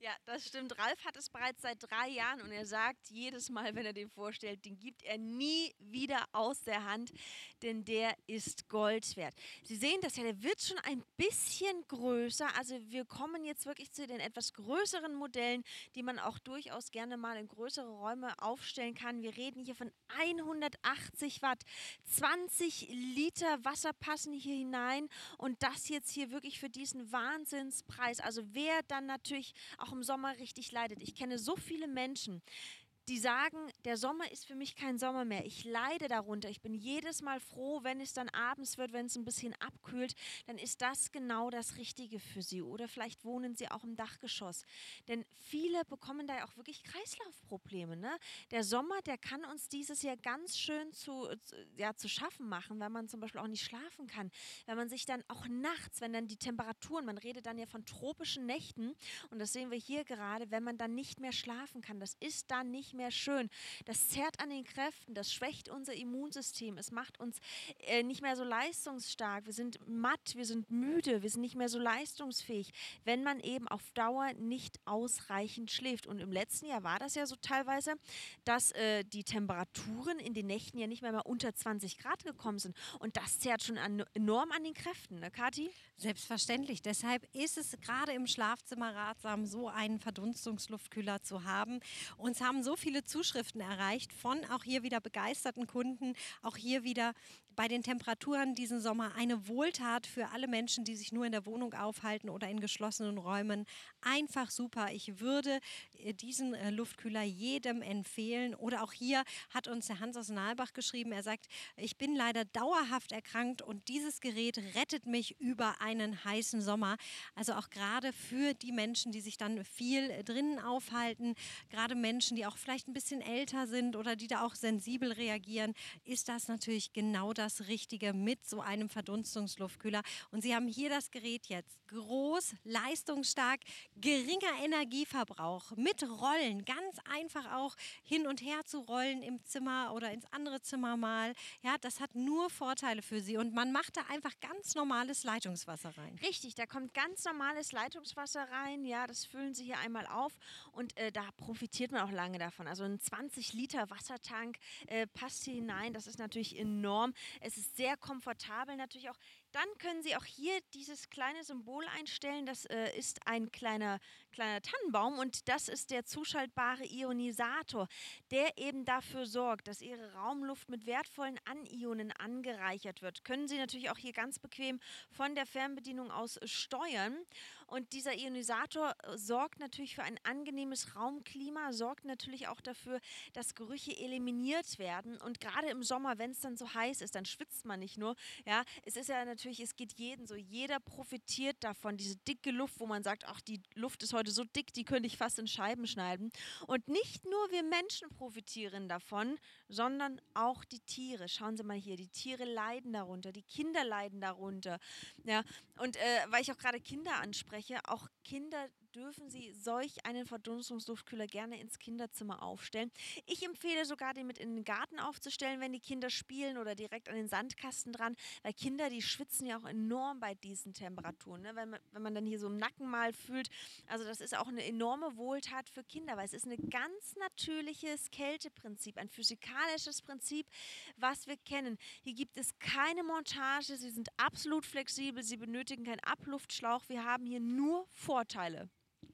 Speaker 2: Ja, das stimmt. Ralf hat es bereits seit drei Jahren und er sagt jedes Mal, wenn er den vorstellt, den gibt er nie wieder aus der Hand, denn der ist Gold wert. Sie sehen das ja, der wird schon ein bisschen größer. Also wir kommen jetzt wirklich zu den etwas größeren Modellen, die man auch durchaus gerne mal in größere Räume aufstellen kann. Wir reden hier von hundertachtzig Watt, zwanzig Liter Wasser passen hier hinein und das jetzt hier wirklich für diesen Wahnsinnspreis. Also wer dann natürlich auch im Sommer richtig leidet. Ich kenne so viele Menschen, die sagen, der Sommer ist für mich kein Sommer mehr. Ich leide darunter. Ich bin jedes Mal froh, wenn es dann abends wird, wenn es ein bisschen abkühlt, dann ist das genau das Richtige für sie. Oder vielleicht wohnen sie auch im Dachgeschoss. Denn viele bekommen da ja auch wirklich Kreislaufprobleme. Ne? Der Sommer, der kann uns dieses Jahr ganz schön zu, ja, zu schaffen machen, weil man zum Beispiel auch nicht schlafen kann. Wenn man sich dann auch nachts, wenn dann die Temperaturen, man redet dann ja von tropischen Nächten und das sehen wir hier gerade, wenn man dann nicht mehr schlafen kann, das ist dann nicht mehr schön. Das zerrt an den Kräften, das schwächt unser Immunsystem, es macht uns äh, nicht mehr so leistungsstark, wir sind matt, wir sind müde, wir sind nicht mehr so leistungsfähig, wenn man eben auf Dauer nicht ausreichend schläft. Und im letzten Jahr war das ja so teilweise, dass äh, die Temperaturen in den Nächten ja nicht mehr mal unter zwanzig Grad gekommen sind. Und das zerrt schon an, enorm an den Kräften, ne, Kathi?
Speaker 1: Selbstverständlich. Deshalb ist es gerade im Schlafzimmer ratsam, so einen Verdunstungsluftkühler zu haben. Uns haben so viele Zuschriften erreicht von auch hier wieder begeisterten Kunden, auch hier wieder bei den Temperaturen diesen Sommer eine Wohltat für alle Menschen, die sich nur in der Wohnung aufhalten oder in geschlossenen Räumen. Einfach super. Ich würde äh, diesen äh, Luftkühler jedem empfehlen. Oder auch hier hat uns der Hans aus Nalbach geschrieben. Er sagt, ich bin leider dauerhaft erkrankt und dieses Gerät rettet mich über einen heißen Sommer. Also auch gerade für die Menschen, die sich dann viel äh, drinnen aufhalten, gerade Menschen, die auch vielleicht ein bisschen älter sind oder die da auch sensibel reagieren, ist das natürlich genau das Richtige mit so einem Verdunstungsluftkühler. Und Sie haben hier das Gerät jetzt groß, leistungsstark, geringer Energieverbrauch mit Rollen, ganz einfach auch hin und her zu rollen im Zimmer oder ins andere Zimmer mal. Ja, das hat nur Vorteile für Sie und man macht da einfach ganz normales Leitungswasser rein.
Speaker 2: Richtig, da kommt ganz normales Leitungswasser rein, ja, das füllen Sie hier einmal auf und äh, da profitiert man auch lange davon. Also ein zwanzig Liter Wassertank äh, passt hier hinein, das ist natürlich enorm. Es ist sehr komfortabel natürlich auch. Dann können Sie auch hier dieses kleine Symbol einstellen. Das äh, ist ein kleiner, kleiner Tannenbaum und das ist der zuschaltbare Ionisator, der eben dafür sorgt, dass Ihre Raumluft mit wertvollen Anionen angereichert wird. Können Sie natürlich auch hier ganz bequem von der Fernbedienung aus steuern. Und dieser Ionisator äh, sorgt natürlich für ein angenehmes Raumklima, sorgt natürlich auch dafür, dass Gerüche eliminiert werden. Und gerade im Sommer, wenn es dann so heiß ist, dann schwitzt man nicht nur. Ja, es ist ja natürlich, es geht jeden so. Jeder profitiert davon, diese dicke Luft, wo man sagt, ach, die Luft ist heute so dick, die könnte ich fast in Scheiben schneiden. Und nicht nur wir Menschen profitieren davon, sondern auch die Tiere. Schauen Sie mal hier, die Tiere leiden darunter, die Kinder leiden darunter. Ja, und äh, weil ich auch gerade Kinder anspreche, auch Kinder dürfen Sie solch einen Verdunstungsluftkühler gerne ins Kinderzimmer aufstellen. Ich empfehle sogar, den mit in den Garten aufzustellen, wenn die Kinder spielen oder direkt an den Sandkasten dran, weil Kinder, die schwitzen ja auch enorm bei diesen Temperaturen. Ne? Wenn man, wenn man dann hier so im Nacken mal fühlt, also das ist auch eine enorme Wohltat für Kinder, weil es ist ein ganz natürliches Kälteprinzip, ein physikalisches Prinzip, was wir kennen. Hier gibt es keine Montage, sie sind absolut flexibel, sie benötigen keinen Abluftschlauch, wir haben hier nur Vorteile.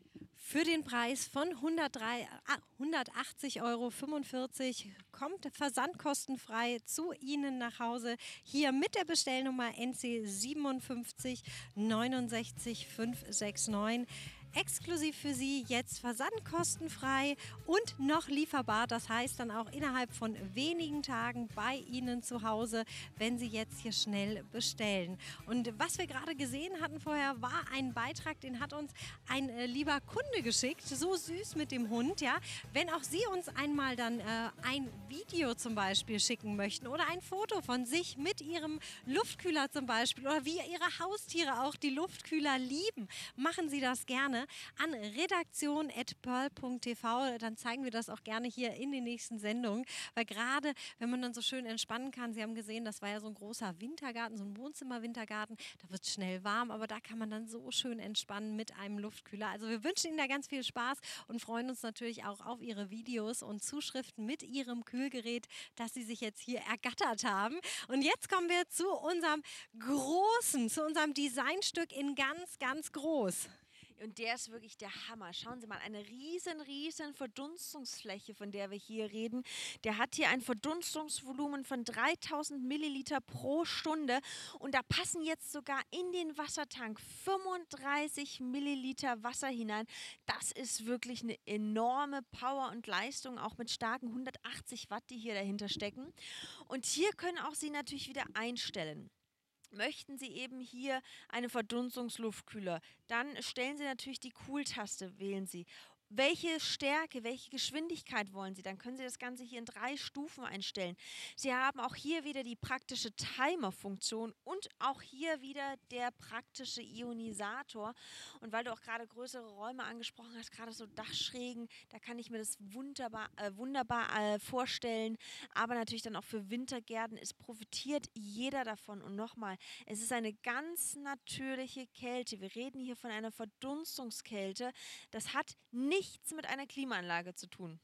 Speaker 1: Für den Preis von hundertdrei, ah, hundertachtzig Euro fünfundvierzig kommt versandkostenfrei zu Ihnen nach Hause. Hier mit der Bestellnummer N C sieben fünf neun sechs fünf sechs neun. Exklusiv für Sie jetzt versandkostenfrei und noch lieferbar. Das heißt dann auch innerhalb von wenigen Tagen bei Ihnen zu Hause, wenn Sie jetzt hier schnell bestellen. Und was wir gerade gesehen hatten vorher, war ein Beitrag, den hat uns ein äh, lieber Kunde geschickt. So süß mit dem Hund, ja. Wenn auch Sie uns einmal dann äh, ein Video zum Beispiel schicken möchten oder ein Foto von sich mit Ihrem Luftkühler zum Beispiel oder wie Ihre Haustiere auch die Luftkühler lieben, machen Sie das gerne. an redaktion at pearl punkt t v. Dann zeigen wir das auch gerne hier in den nächsten Sendungen, weil gerade, wenn man dann so schön entspannen kann, Sie haben gesehen, das war ja so ein großer Wintergarten, so ein Wohnzimmer-Wintergarten, da wird es schnell warm, aber da kann man dann so schön entspannen mit einem Luftkühler. Also wir wünschen Ihnen da ganz viel Spaß und freuen uns natürlich auch auf Ihre Videos und Zuschriften mit Ihrem Kühlgerät, das Sie sich jetzt hier ergattert haben. Und jetzt kommen wir zu unserem großen, zu unserem Designstück in ganz, ganz groß.
Speaker 2: Und der ist wirklich der Hammer. Schauen Sie mal, eine riesen, riesen Verdunstungsfläche, von der wir hier reden. Der hat hier ein Verdunstungsvolumen von dreitausend Milliliter pro Stunde. Und da passen jetzt sogar in den Wassertank fünfunddreißig Milliliter Wasser hinein. Das ist wirklich eine enorme Power und Leistung, auch mit starken hundertachtzig Watt, die hier dahinter stecken. Und hier können auch Sie natürlich wieder einstellen. Möchten Sie eben hier einen Verdunstungsluftkühler, dann stellen Sie natürlich die Cool-Taste, wählen Sie. Welche Stärke, welche Geschwindigkeit wollen Sie? Dann können Sie das Ganze hier in drei Stufen einstellen. Sie haben auch hier wieder die praktische Timer-Funktion und auch hier wieder der praktische Ionisator. Und weil du auch gerade größere Räume angesprochen hast, gerade so Dachschrägen, da kann ich mir das wunderbar, äh, wunderbar äh, vorstellen. Aber natürlich dann auch für Wintergärten. Es profitiert jeder davon. Und nochmal, es ist eine ganz natürliche Kälte. Wir reden hier von einer Verdunstungskälte. Das hat nicht nichts mit einer Klimaanlage zu tun.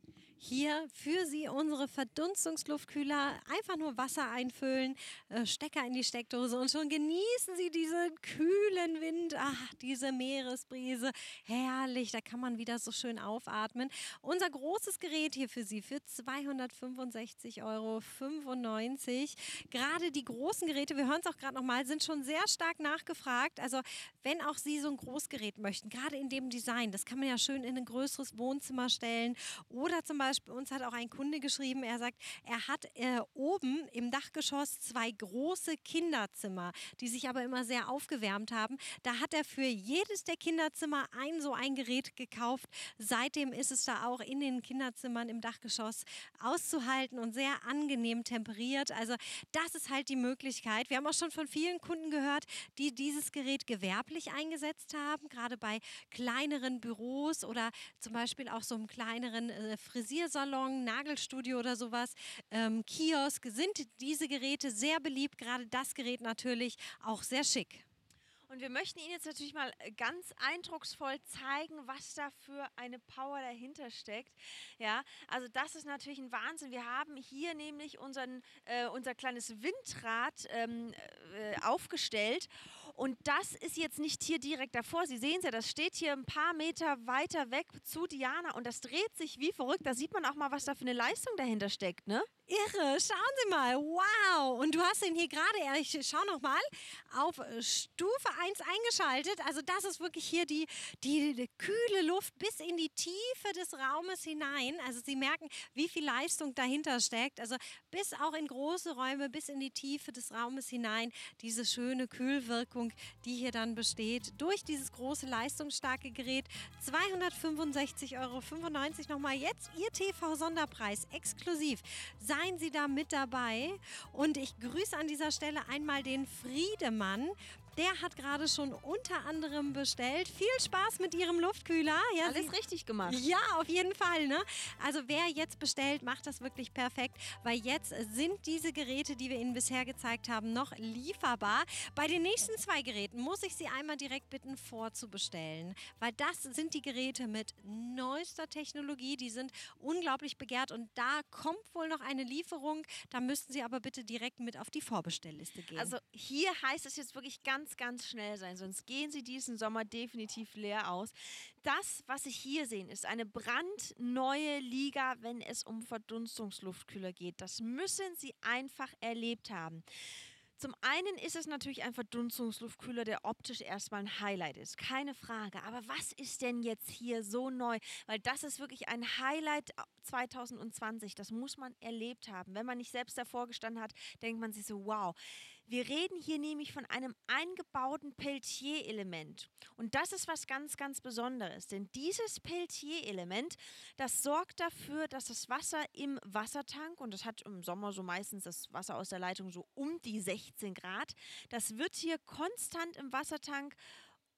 Speaker 1: Hier für Sie unsere Verdunstungsluftkühler. Einfach nur Wasser einfüllen, äh, Stecker in die Steckdose und schon genießen Sie diesen kühlen Wind. Ach, diese Meeresbrise. Herrlich, da kann man wieder so schön aufatmen. Unser großes Gerät hier für Sie für zweihundertfünfundsechzig Euro fünfundneunzig. Gerade die großen Geräte, wir hören es auch gerade nochmal, sind schon sehr stark nachgefragt. Also wenn auch Sie so ein Großgerät möchten, gerade in dem Design, das kann man ja schön in ein größeres Wohnzimmer stellen oder zum Beispiel bei uns hat auch ein Kunde geschrieben, er sagt, er hat äh, oben im Dachgeschoss zwei große Kinderzimmer, die sich aber immer sehr aufgewärmt haben. Da hat er für jedes der Kinderzimmer ein so ein Gerät gekauft. Seitdem ist es da auch in den Kinderzimmern im Dachgeschoss auszuhalten und sehr angenehm temperiert. Also das ist halt die Möglichkeit. Wir haben auch schon von vielen Kunden gehört, die dieses Gerät gewerblich eingesetzt haben, gerade bei kleineren Büros oder zum Beispiel auch so einem kleineren äh, Frisiersalon, Nagelstudio oder sowas, ähm, Kiosk, sind diese Geräte sehr beliebt, gerade das Gerät natürlich auch sehr schick.
Speaker 2: Und wir möchten Ihnen jetzt natürlich mal ganz eindrucksvoll zeigen, was da für eine Power dahinter steckt. Ja, also das ist natürlich ein Wahnsinn. Wir haben hier nämlich unseren, äh, unser kleines Windrad ähm, äh, aufgestellt. Und das ist jetzt nicht hier direkt davor. Sie sehen es ja, das steht hier ein paar Meter weiter weg zu Diana und das dreht sich wie verrückt. Da sieht man auch mal, was da für eine Leistung dahinter steckt, ne?
Speaker 1: Irre, schauen Sie mal, wow. Und du hast ihn hier gerade, ich schaue noch mal, auf Stufe eins eingeschaltet. Also das ist wirklich hier die, die, die kühle Luft bis in die Tiefe des Raumes hinein. Also Sie merken, wie viel Leistung dahinter steckt. Also bis auch in große Räume, bis in die Tiefe des Raumes hinein. Diese schöne Kühlwirkung, die hier dann besteht durch dieses große leistungsstarke Gerät. zweihundertfünfundsechzig Euro fünfundneunzig nochmal jetzt Ihr T V-Sonderpreis exklusiv. Seien Sie da mit dabei und ich grüße an dieser Stelle einmal den Friedemann. Der hat gerade schon unter anderem bestellt. Viel Spaß mit Ihrem Luftkühler. Ja,
Speaker 2: Alles
Speaker 1: Sie,
Speaker 2: richtig gemacht.
Speaker 1: Ja, auf jeden Fall. Ne? Also wer jetzt bestellt, macht das wirklich perfekt, weil jetzt sind diese Geräte, die wir Ihnen bisher gezeigt haben, noch lieferbar. Bei den nächsten zwei Geräten muss ich Sie einmal direkt bitten, vorzubestellen, weil das sind die Geräte mit neuester Technologie. Die sind unglaublich begehrt und da kommt wohl noch eine Lieferung. Da müssten Sie aber bitte direkt mit auf die Vorbestellliste gehen.
Speaker 2: Also hier heißt es jetzt wirklich ganz Ganz, ganz schnell sein, sonst gehen Sie diesen Sommer definitiv leer aus. Das, was Sie hier sehen, ist eine brandneue Liga, wenn es um Verdunstungsluftkühler geht. Das müssen Sie einfach erlebt haben. Zum einen ist es natürlich ein Verdunstungsluftkühler, der optisch erstmal ein Highlight ist, keine Frage. Aber was ist denn jetzt hier so neu? Weil das ist wirklich ein Highlight zwanzig zwanzig, das muss man erlebt haben. Wenn man nicht selbst davor gestanden hat, denkt man sich so, wow. Wir reden hier nämlich von einem eingebauten Peltier-Element. Und das ist was ganz, ganz Besonderes. Denn dieses Peltier-Element, das sorgt dafür, dass das Wasser im Wassertank, und das hat im Sommer so meistens das Wasser aus der Leitung so um die sechzehn Grad, das wird hier konstant im Wassertank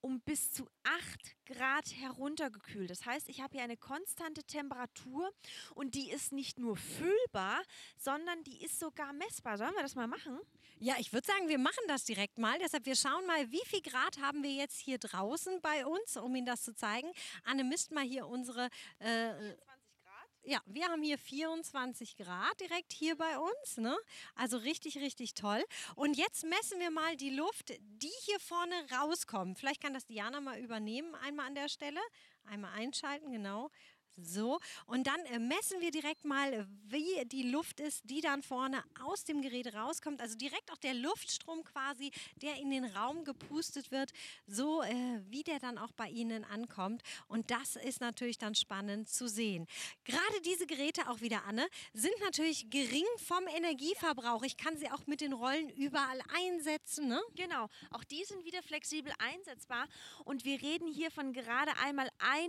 Speaker 2: um bis zu acht Grad heruntergekühlt. Das heißt, ich habe hier eine konstante Temperatur und die ist nicht nur fühlbar, sondern die ist sogar messbar. Sollen wir das mal machen?
Speaker 1: Ja, ich würde sagen, wir machen das direkt mal. Deshalb, wir schauen mal, wie viel Grad haben wir jetzt hier draußen bei uns, um Ihnen das zu zeigen. Anne misst mal hier unsere... Äh,
Speaker 2: vierundzwanzig Grad.
Speaker 1: Ja, wir haben hier vierundzwanzig Grad direkt hier bei uns, ne? Also richtig, richtig toll. Und jetzt messen wir mal die Luft, die hier vorne rauskommt. Vielleicht kann das Diana mal übernehmen, einmal an der Stelle. Einmal einschalten, genau. So, und dann äh, messen wir direkt mal, wie die Luft ist, die dann vorne aus dem Gerät rauskommt. Also direkt auch der Luftstrom quasi, der in den Raum gepustet wird, so äh, wie der dann auch bei Ihnen ankommt. Und das ist natürlich dann spannend zu sehen. Gerade diese Geräte, auch wieder Anne, sind natürlich gering vom Energieverbrauch. Ich kann sie auch mit den Rollen überall einsetzen, ne?
Speaker 2: Genau, auch die sind wieder flexibel einsetzbar und wir reden hier von gerade einmal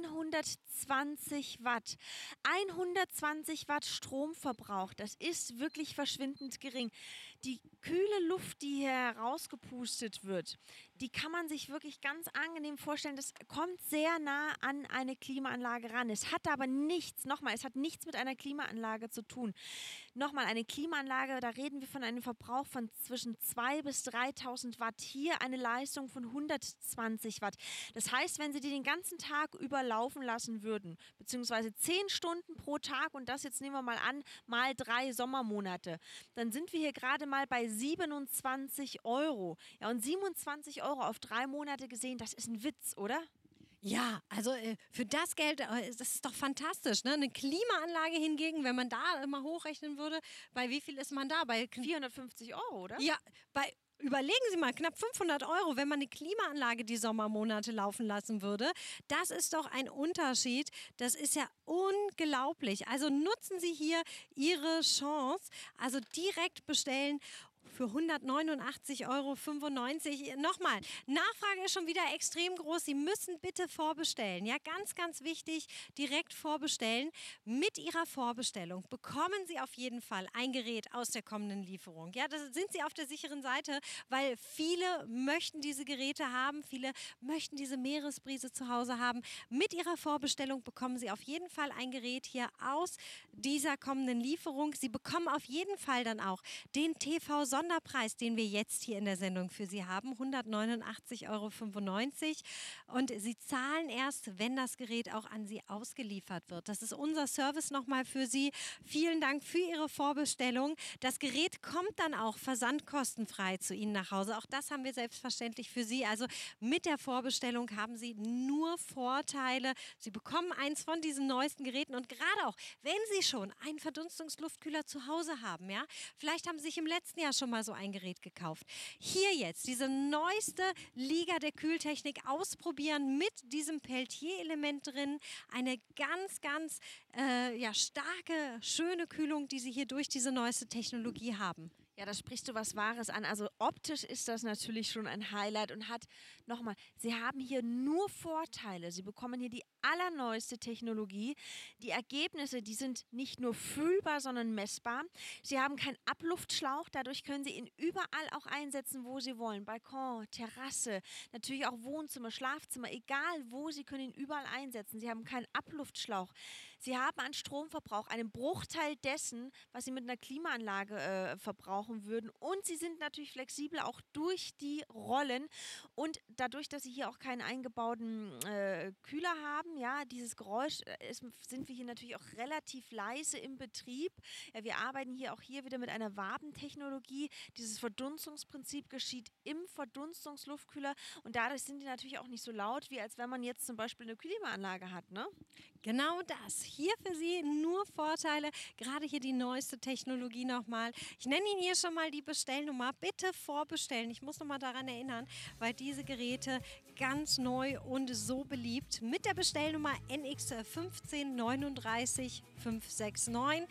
Speaker 2: hundertzwanzig Watt. hundertzwanzig Watt Stromverbrauch, das ist wirklich verschwindend gering. Die kühle Luft, die hier herausgepustet wird, die kann man sich wirklich ganz angenehm vorstellen. Das kommt sehr nah an eine Klimaanlage ran. Es hat aber nichts, nochmal, es hat nichts mit einer Klimaanlage zu tun. Nochmal, eine Klimaanlage, da reden wir von einem Verbrauch von zwischen zweitausend bis dreitausend Watt. Hier eine Leistung von hundertzwanzig Watt. Das heißt, wenn Sie die den ganzen Tag über laufen lassen würden, beziehungsweise zehn Stunden pro Tag, und das jetzt nehmen wir mal an, mal drei Sommermonate, dann sind wir hier gerade mal bei siebenundzwanzig Euro. Ja, und siebenundzwanzig Euro auf drei Monate gesehen, das ist ein Witz, oder?
Speaker 1: Ja, also äh, für das Geld, äh, das ist doch fantastisch. Ne? Eine Klimaanlage hingegen, wenn man da immer hochrechnen würde, bei wie viel ist man da? Bei
Speaker 2: vierhundertfünfzig Euro, oder?
Speaker 1: Ja, bei überlegen Sie mal, knapp fünfhundert Euro, wenn man eine Klimaanlage die Sommermonate laufen lassen würde. Das ist doch ein Unterschied. Das ist ja unglaublich. Also nutzen Sie hier Ihre Chance. Also direkt bestellen für hundertneunundachtzig Euro fünfundneunzig. Nochmal, Nachfrage ist schon wieder extrem groß. Sie müssen bitte vorbestellen. Ja, ganz, ganz wichtig, direkt vorbestellen. Mit Ihrer Vorbestellung bekommen Sie auf jeden Fall ein Gerät aus der kommenden Lieferung. Ja, da sind Sie auf der sicheren Seite, weil viele möchten diese Geräte haben. Viele möchten diese Meeresbrise zu Hause haben. Mit Ihrer Vorbestellung bekommen Sie auf jeden Fall ein Gerät hier aus dieser kommenden Lieferung. Sie bekommen auf jeden Fall dann auch den T V-Sonderpreis, den wir jetzt hier in der Sendung für Sie haben, hundertneunundachtzig Euro fünfundneunzig. Und Sie zahlen erst, wenn das Gerät auch an Sie ausgeliefert wird. Das ist unser Service nochmal für Sie. Vielen Dank für Ihre Vorbestellung. Das Gerät kommt dann auch versandkostenfrei zu Ihnen nach Hause. Auch das haben wir selbstverständlich für Sie. Also mit der Vorbestellung haben Sie nur Vorteile. Sie bekommen eins von diesen neuesten Geräten und gerade auch, wenn Sie schon einen Verdunstungsluftkühler zu Hause haben, ja, vielleicht haben Sie sich im letzten Jahr schon mal so ein Gerät gekauft. Hier jetzt diese neueste Liga der Kühltechnik ausprobieren mit diesem Peltier-Element drin. Eine ganz, ganz äh, ja, starke, schöne Kühlung, die Sie hier durch diese neueste Technologie haben.
Speaker 2: Ja, da sprichst du was Wahres an. Also optisch ist das natürlich schon ein Highlight und hat, nochmal, Sie haben hier nur Vorteile. Sie bekommen hier die allerneueste Technologie. Die Ergebnisse, die sind nicht nur fühlbar, sondern messbar. Sie haben keinen Abluftschlauch, dadurch können Sie ihn überall auch einsetzen, wo Sie wollen. Balkon, Terrasse, natürlich auch Wohnzimmer, Schlafzimmer, egal wo, Sie können ihn überall einsetzen. Sie haben keinen Abluftschlauch. Sie haben einen Stromverbrauch, einen Bruchteil dessen, was Sie mit einer Klimaanlage äh, verbrauchen würden. Und Sie sind natürlich flexibel auch durch die Rollen. Und dadurch, dass Sie hier auch keinen eingebauten äh, Kühler haben, ja, dieses Geräusch, äh, ist, sind wir hier natürlich auch relativ leise im Betrieb. Ja, wir arbeiten hier auch hier wieder mit einer Wabentechnologie. Dieses Verdunstungsprinzip geschieht im Verdunstungsluftkühler. Und dadurch sind die natürlich auch nicht so laut, wie als wenn man jetzt zum Beispiel eine Klimaanlage hat, ne?
Speaker 1: Genau das. Hier für Sie nur Vorteile. Gerade hier die neueste Technologie nochmal. Ich nenne Ihnen hier schon mal die Bestellnummer. Bitte vorbestellen. Ich muss nochmal daran erinnern, weil diese Geräte ganz neu und so beliebt mit der Bestellnummer N X eins fünf neun drei fünf sechs neun.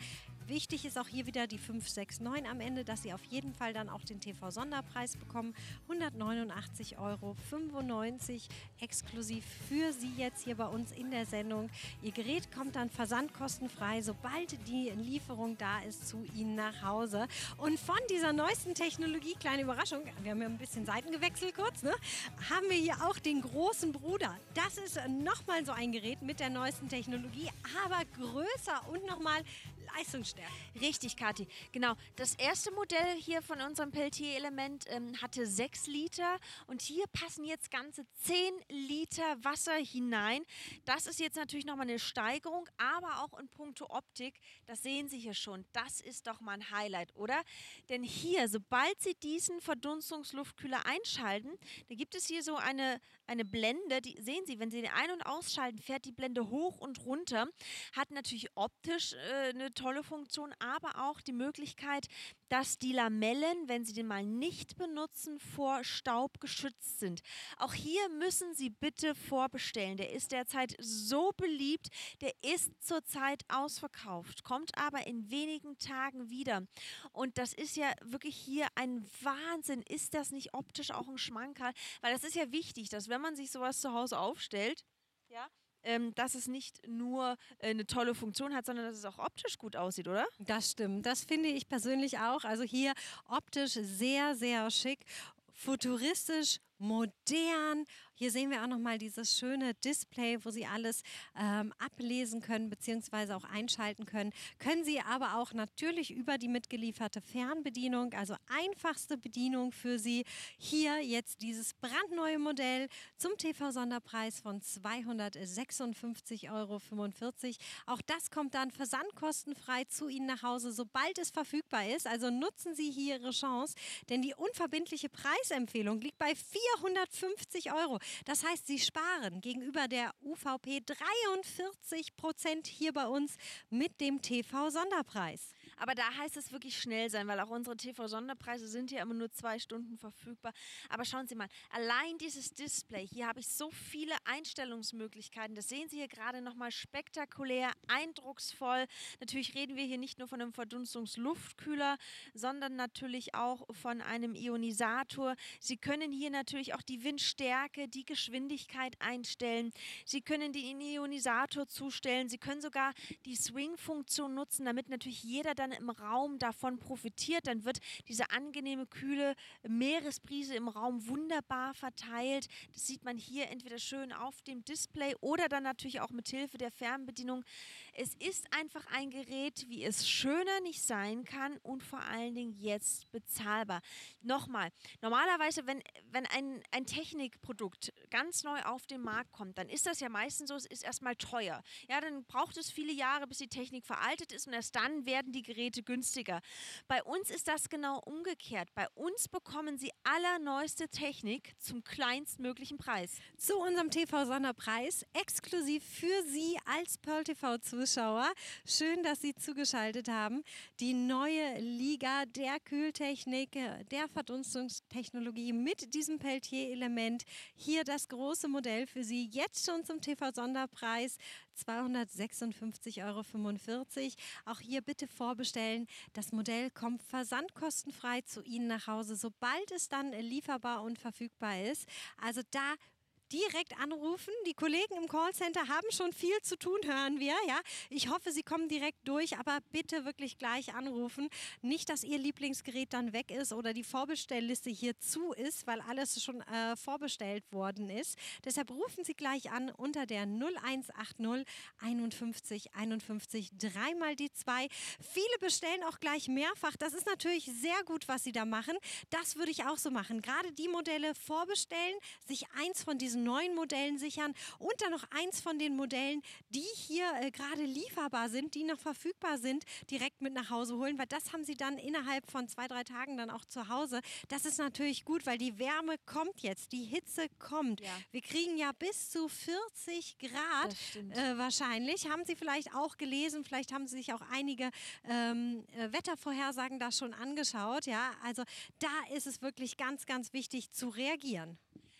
Speaker 1: Wichtig ist auch hier wieder die fünf sechs neun am Ende, dass Sie auf jeden Fall dann auch den T V-Sonderpreis bekommen. hundertneunundachtzig Euro fünfundneunzig exklusiv für Sie jetzt hier bei uns in der Sendung. Ihr Gerät kommt dann versandkostenfrei, sobald die Lieferung da ist, zu Ihnen nach Hause. Und von dieser neuesten Technologie, kleine Überraschung, wir haben ja ein bisschen Seiten gewechselt kurz, ne? Haben wir hier auch den großen Bruder. Das ist nochmal so ein Gerät mit der neuesten Technologie, aber größer und nochmal leistungsstärker.
Speaker 2: Richtig, Kathi. Genau. Das erste Modell hier von unserem Peltier-Element ähm, hatte sechs Liter und hier passen jetzt ganze zehn Liter Wasser hinein. Das ist jetzt natürlich nochmal eine Steigerung, aber auch in puncto Optik, das sehen Sie hier schon, das ist doch mal ein Highlight, oder? Denn hier, sobald Sie diesen Verdunstungsluftkühler einschalten, da gibt es hier so eine, eine Blende, die sehen Sie, wenn Sie den ein- und ausschalten, fährt die Blende hoch und runter, hat natürlich optisch äh, eine tolle Funktion, aber auch die Möglichkeit, dass die Lamellen, wenn Sie den mal nicht benutzen, vor Staub geschützt sind. Auch hier müssen Sie bitte vorbestellen. Der ist derzeit so beliebt, der ist zurzeit ausverkauft, kommt aber in wenigen Tagen wieder. Und das ist ja wirklich hier ein Wahnsinn. Ist das nicht optisch auch ein Schmankerl? Weil das ist ja wichtig, dass wenn man sich sowas zu Hause aufstellt, ja, ähm, dass es nicht nur äh, eine tolle Funktion hat, sondern dass es auch optisch gut aussieht, oder?
Speaker 1: Das stimmt, das finde ich persönlich auch. Also hier optisch sehr, sehr schick, futuristisch, modern. Hier sehen wir auch nochmal dieses schöne Display, wo Sie alles ähm, ablesen können bzw. auch einschalten können. Können Sie aber auch natürlich über die mitgelieferte Fernbedienung, also einfachste Bedienung für Sie. Hier jetzt dieses brandneue Modell zum T V-Sonderpreis von zweihundertsechsundfünfzig Euro fünfundvierzig. Auch das kommt dann versandkostenfrei zu Ihnen nach Hause, sobald es verfügbar ist. Also nutzen Sie hier Ihre Chance, denn die unverbindliche Preisempfehlung liegt bei vierhundertfünfzig Euro. Das heißt, Sie sparen gegenüber der U V P dreiundvierzig Prozent hier bei uns mit dem T V-Sonderpreis.
Speaker 2: Aber da heißt es wirklich schnell sein, weil auch unsere T V-Sonderpreise sind ja immer nur zwei Stunden verfügbar. Aber schauen Sie mal, allein dieses Display, hier habe ich so viele Einstellungsmöglichkeiten. Das sehen Sie hier gerade nochmal spektakulär, eindrucksvoll. Natürlich reden wir hier nicht nur von einem Verdunstungsluftkühler, sondern natürlich auch von einem Ionisator. Sie können hier natürlich auch die Windstärke, die Geschwindigkeit einstellen. Sie können den Ionisator zustellen. Sie können sogar die Swing-Funktion nutzen, damit natürlich jeder dann im Raum davon profitiert. Dann wird diese angenehme, kühle Meeresbrise im Raum wunderbar verteilt. Das sieht man hier entweder schön auf dem Display oder dann natürlich auch mit Hilfe der Fernbedienung. Es ist einfach ein Gerät, wie es schöner nicht sein kann und vor allen Dingen jetzt bezahlbar. Nochmal, normalerweise, wenn, wenn ein, ein Technikprodukt ganz neu auf den Markt kommt, dann ist das ja meistens so, es ist erstmal teuer. Ja, dann braucht es viele Jahre, bis die Technik veraltet ist und erst dann werden die Geräte günstiger. Bei uns ist das genau umgekehrt. Bei uns bekommen Sie allerneueste Technik zum kleinstmöglichen Preis.
Speaker 1: Zu unserem T V-Sonderpreis, exklusiv für Sie als Pearl T V-Zuschauer. Schön, dass Sie zugeschaltet haben. Die neue Liga der Kühltechnik, der Verdunstungstechnologie mit diesem Peltier-Element. Hier das große Modell für Sie, jetzt schon zum T V-Sonderpreis, zweihundertsechsundfünfzig Euro fünfundvierzig. Auch hier bitte vorbestellen. Das Modell kommt versandkostenfrei zu Ihnen nach Hause, sobald es dann lieferbar und verfügbar ist. Also da direkt anrufen. Die Kollegen im Callcenter haben schon viel zu tun, hören wir. Ja, ich hoffe, Sie kommen direkt durch, aber bitte wirklich gleich anrufen. Nicht, dass Ihr Lieblingsgerät dann weg ist oder die Vorbestellliste hier zu ist, weil alles schon äh, vorbestellt worden ist. Deshalb rufen Sie gleich an unter der null eins acht null einundfünfzig einundfünfzig, dreimal die zwei. Viele bestellen auch gleich mehrfach. Das ist natürlich sehr gut, was Sie da machen. Das würde ich auch so machen. Gerade die Modelle vorbestellen, sich eins von diesen neuen Modellen sichern und dann noch eins von den Modellen, die hier äh, gerade lieferbar sind, die noch verfügbar sind, direkt mit nach Hause holen, weil das haben Sie dann innerhalb von zwei, drei Tagen dann auch zu Hause. Das ist natürlich gut, weil die Wärme kommt jetzt, die Hitze kommt.
Speaker 2: Ja.
Speaker 1: Wir kriegen ja bis zu vierzig Grad äh, wahrscheinlich. Haben Sie vielleicht auch gelesen, vielleicht haben Sie sich auch einige ähm, äh, Wettervorhersagen da schon angeschaut. Ja, also da ist es wirklich ganz, ganz wichtig zu reagieren.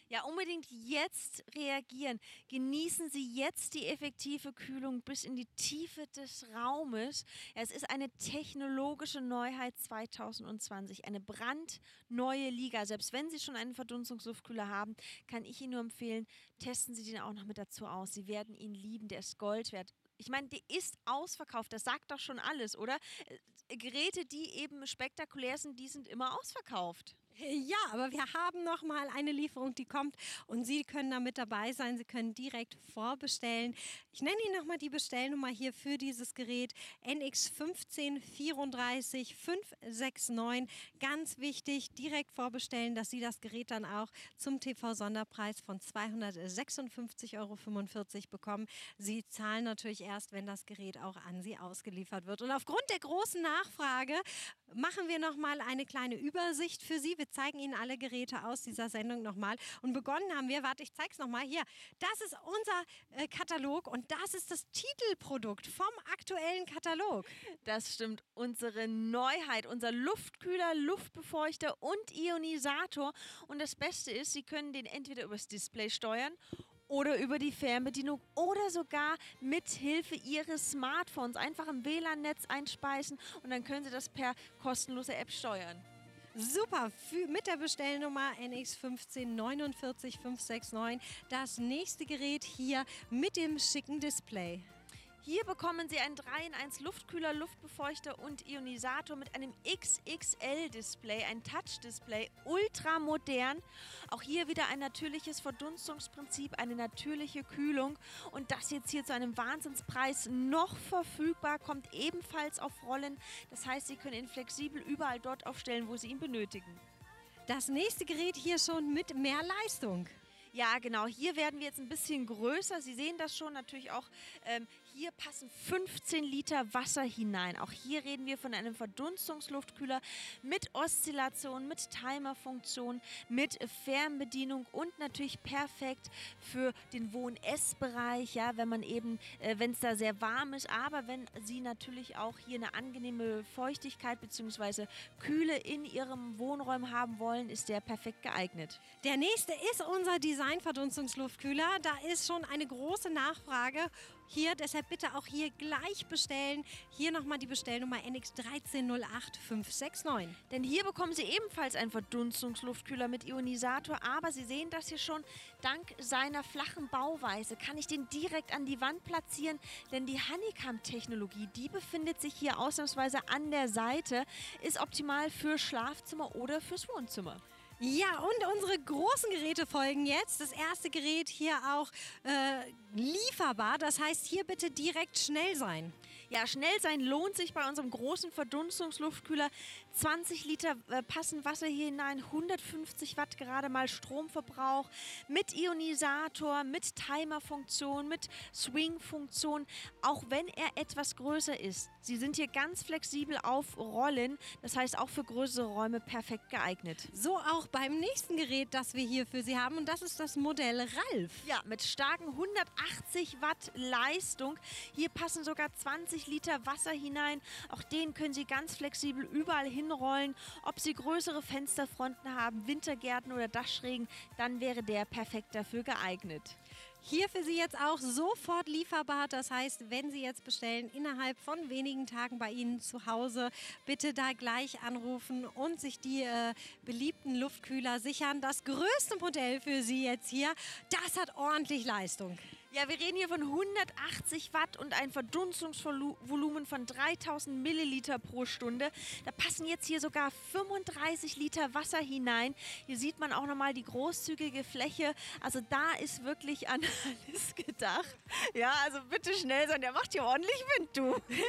Speaker 2: Ja, unbedingt jetzt reagieren. Genießen Sie jetzt die effektive Kühlung bis in die Tiefe des Raumes. Es ist eine technologische Neuheit zwanzig zwanzig, eine brandneue Liga. Selbst wenn Sie schon einen Verdunstungsluftkühler haben, kann ich Ihnen nur empfehlen, testen Sie den auch noch mit dazu aus. Sie werden ihn lieben, der ist Gold wert. Ich meine, die ist ausverkauft, das sagt doch schon alles, oder? Äh, Geräte, die eben spektakulär sind, die sind immer ausverkauft.
Speaker 1: Ja, aber wir haben noch mal eine Lieferung, die kommt und Sie können da mit dabei sein. Sie können direkt vorbestellen. Ich nenne Ihnen noch mal die Bestellnummer hier für dieses Gerät N X eins fünf vier drei fünf sechs neun. Ganz wichtig, direkt vorbestellen, dass Sie das Gerät dann auch zum T V-Sonderpreis von zweihundertsechsundfünfzig Euro fünfundvierzig bekommen. Sie zahlen natürlich erst, wenn das Gerät auch an Sie ausgeliefert wird. Und aufgrund der großen Nachfrage machen wir noch mal eine kleine Übersicht für Sie. Wir zeigen Ihnen alle Geräte aus dieser Sendung nochmal. Und begonnen haben wir, warte, ich zeige es nochmal hier. Das ist unser äh, Katalog und das ist das Titelprodukt vom aktuellen Katalog.
Speaker 2: Das stimmt. Unsere Neuheit, unser Luftkühler, Luftbefeuchter und Ionisator. Und das Beste ist, Sie können den entweder übers Display steuern oder über die Fernbedienung oder sogar mit Hilfe Ihres Smartphones einfach im W L A N-Netz einspeisen und dann können Sie das per kostenloser App steuern.
Speaker 1: Super, für, mit der Bestellnummer N X eins fünf neun vier fünf sechs neun. Das nächste Gerät hier mit dem schicken Display.
Speaker 2: Hier bekommen Sie einen drei in eins Luftkühler, Luftbefeuchter und Ionisator mit einem X X L-Display, ein Touch-Display, ultramodern. Auch hier wieder ein natürliches Verdunstungsprinzip, eine natürliche Kühlung. Und das jetzt hier zu einem Wahnsinnspreis noch verfügbar, kommt ebenfalls auf Rollen. Das heißt, Sie können ihn flexibel überall dort aufstellen, wo Sie ihn benötigen.
Speaker 1: Das nächste Gerät hier schon mit mehr Leistung.
Speaker 2: Ja, genau. Hier werden wir jetzt ein bisschen größer. Sie sehen das schon natürlich auch. Ähm, hier passen fünfzehn Liter Wasser hinein. Auch hier reden wir von einem Verdunstungsluftkühler mit Oszillation, mit Timerfunktion, mit Fernbedienung und natürlich perfekt für den Wohn-Ess-Bereich, ja, wenn man eben, äh, wenn es da sehr warm ist, aber wenn Sie natürlich auch hier eine angenehme Feuchtigkeit bzw. Kühle in Ihrem Wohnraum haben wollen, ist der perfekt geeignet.
Speaker 1: Der nächste ist unser Design-Verdunstungsluftkühler. Da ist schon eine große Nachfrage hier, deshalb bitte auch hier gleich bestellen. Hier nochmal die Bestellnummer N X eins drei null acht fünf sechs neun.
Speaker 2: Denn hier bekommen Sie ebenfalls einen Verdunstungsluftkühler mit Ionisator, aber Sie sehen das hier schon, dank seiner flachen Bauweise kann ich den direkt an die Wand platzieren, denn die Honeycomb-Technologie, die befindet sich hier ausnahmsweise an der Seite, ist optimal für Schlafzimmer oder fürs Wohnzimmer.
Speaker 1: Ja, und unsere großen Geräte folgen jetzt. Das erste Gerät hier auch äh, lieferbar. Das heißt, hier bitte direkt schnell sein.
Speaker 2: Ja, schnell sein lohnt sich bei unserem großen Verdunstungsluftkühler. zwanzig Liter äh, passen Wasser hier hinein, hundertfünfzig Watt gerade mal Stromverbrauch, mit Ionisator, mit Timerfunktion, mit Swing-Funktion, auch wenn er etwas größer ist. Sie sind hier ganz flexibel auf Rollen, das heißt auch für größere Räume perfekt geeignet.
Speaker 1: So auch beim nächsten Gerät, das wir hier für Sie haben, und das ist das Modell Ralf.
Speaker 2: Ja, mit starken hundertachtzig Watt Leistung. Hier passen sogar zwanzig Liter Wasser hinein. Auch den können Sie ganz flexibel überall hinrollen. Ob Sie größere Fensterfronten haben, Wintergärten oder Dachschrägen, dann wäre der perfekt dafür geeignet.
Speaker 1: Hier für Sie jetzt auch sofort lieferbar. Das heißt, wenn Sie jetzt bestellen, innerhalb von wenigen Tagen bei Ihnen zu Hause, bitte da gleich anrufen und sich die äh, beliebten Luftkühler sichern. Das größte Modell für Sie jetzt hier, das hat ordentlich Leistung.
Speaker 2: Ja, wir reden hier von hundertachtzig Watt und ein Verdunstungsvolumen von dreitausend Milliliter pro Stunde. Da passen jetzt hier sogar fünfunddreißig Liter Wasser hinein. Hier sieht man auch nochmal die großzügige Fläche. Also da ist wirklich an alles gedacht. Ja, also bitte schnell sein, der macht hier ordentlich Wind, du.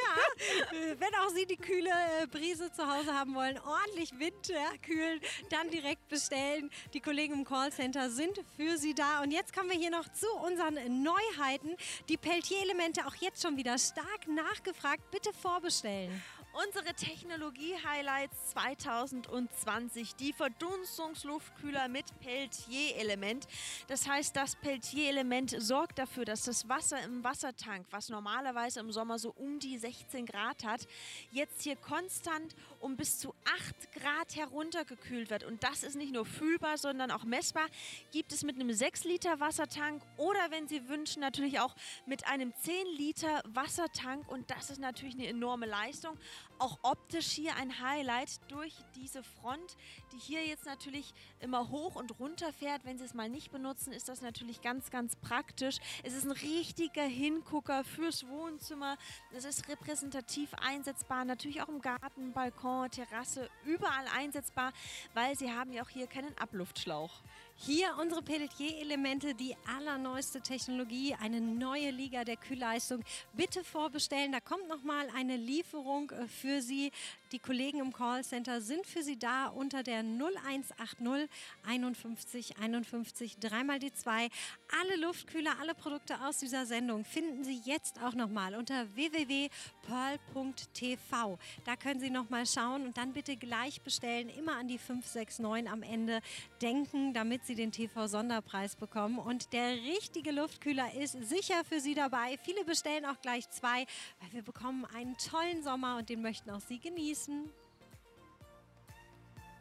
Speaker 1: Ja, wenn auch Sie die kühle äh, Brise zu Hause haben wollen, ordentlich Wind ja, kühlen, dann direkt bestellen. Die Kollegen im Callcenter sind für Sie da. Und jetzt kommen wir hier noch zu unseren neuen Neuheiten. Die Peltier-Elemente auch jetzt schon wieder stark nachgefragt. Bitte vorbestellen.
Speaker 2: Unsere Technologie-Highlights zwanzig zwanzig, die Verdunstungsluftkühler mit Peltier-Element. Das heißt, das Peltier-Element sorgt dafür, dass das Wasser im Wassertank, was normalerweise im Sommer so um die sechzehn Grad hat, jetzt hier konstant um bis zu acht Grad heruntergekühlt wird. Und das ist nicht nur fühlbar, sondern auch messbar. Gibt es mit einem sechs Liter Wassertank oder, wenn Sie wünschen, natürlich auch mit einem zehn Liter Wassertank. Und das ist natürlich eine enorme Leistung. Auch optisch hier ein Highlight durch diese Front, die hier jetzt natürlich immer hoch und runter fährt. Wenn Sie es mal nicht benutzen, ist das natürlich ganz, ganz praktisch. Es ist ein richtiger Hingucker fürs Wohnzimmer. Es ist repräsentativ einsetzbar, natürlich auch im Garten, Balkon, Terrasse, überall einsetzbar, weil Sie haben ja auch hier keinen Abluftschlauch.
Speaker 1: Hier unsere Pelletier-Elemente, die allerneueste Technologie, eine neue Liga der Kühlleistung. Bitte vorbestellen, da kommt nochmal eine Lieferung für Sie. Die Kollegen im Callcenter sind für Sie da unter der null eins acht null einundfünfzig einundfünfzig dreimal die zwei. Alle Luftkühler, alle Produkte aus dieser Sendung finden Sie jetzt auch nochmal unter w w w punkt pearl punkt t v. Da können Sie nochmal schauen und dann bitte gleich bestellen, immer an die fünf sechs neun am Ende denken, damit Sie den T V-Sonderpreis bekommen. Und der richtige Luftkühler ist sicher für Sie dabei. Viele bestellen auch gleich zwei, weil wir bekommen einen tollen Sommer und den möchten auch Sie genießen.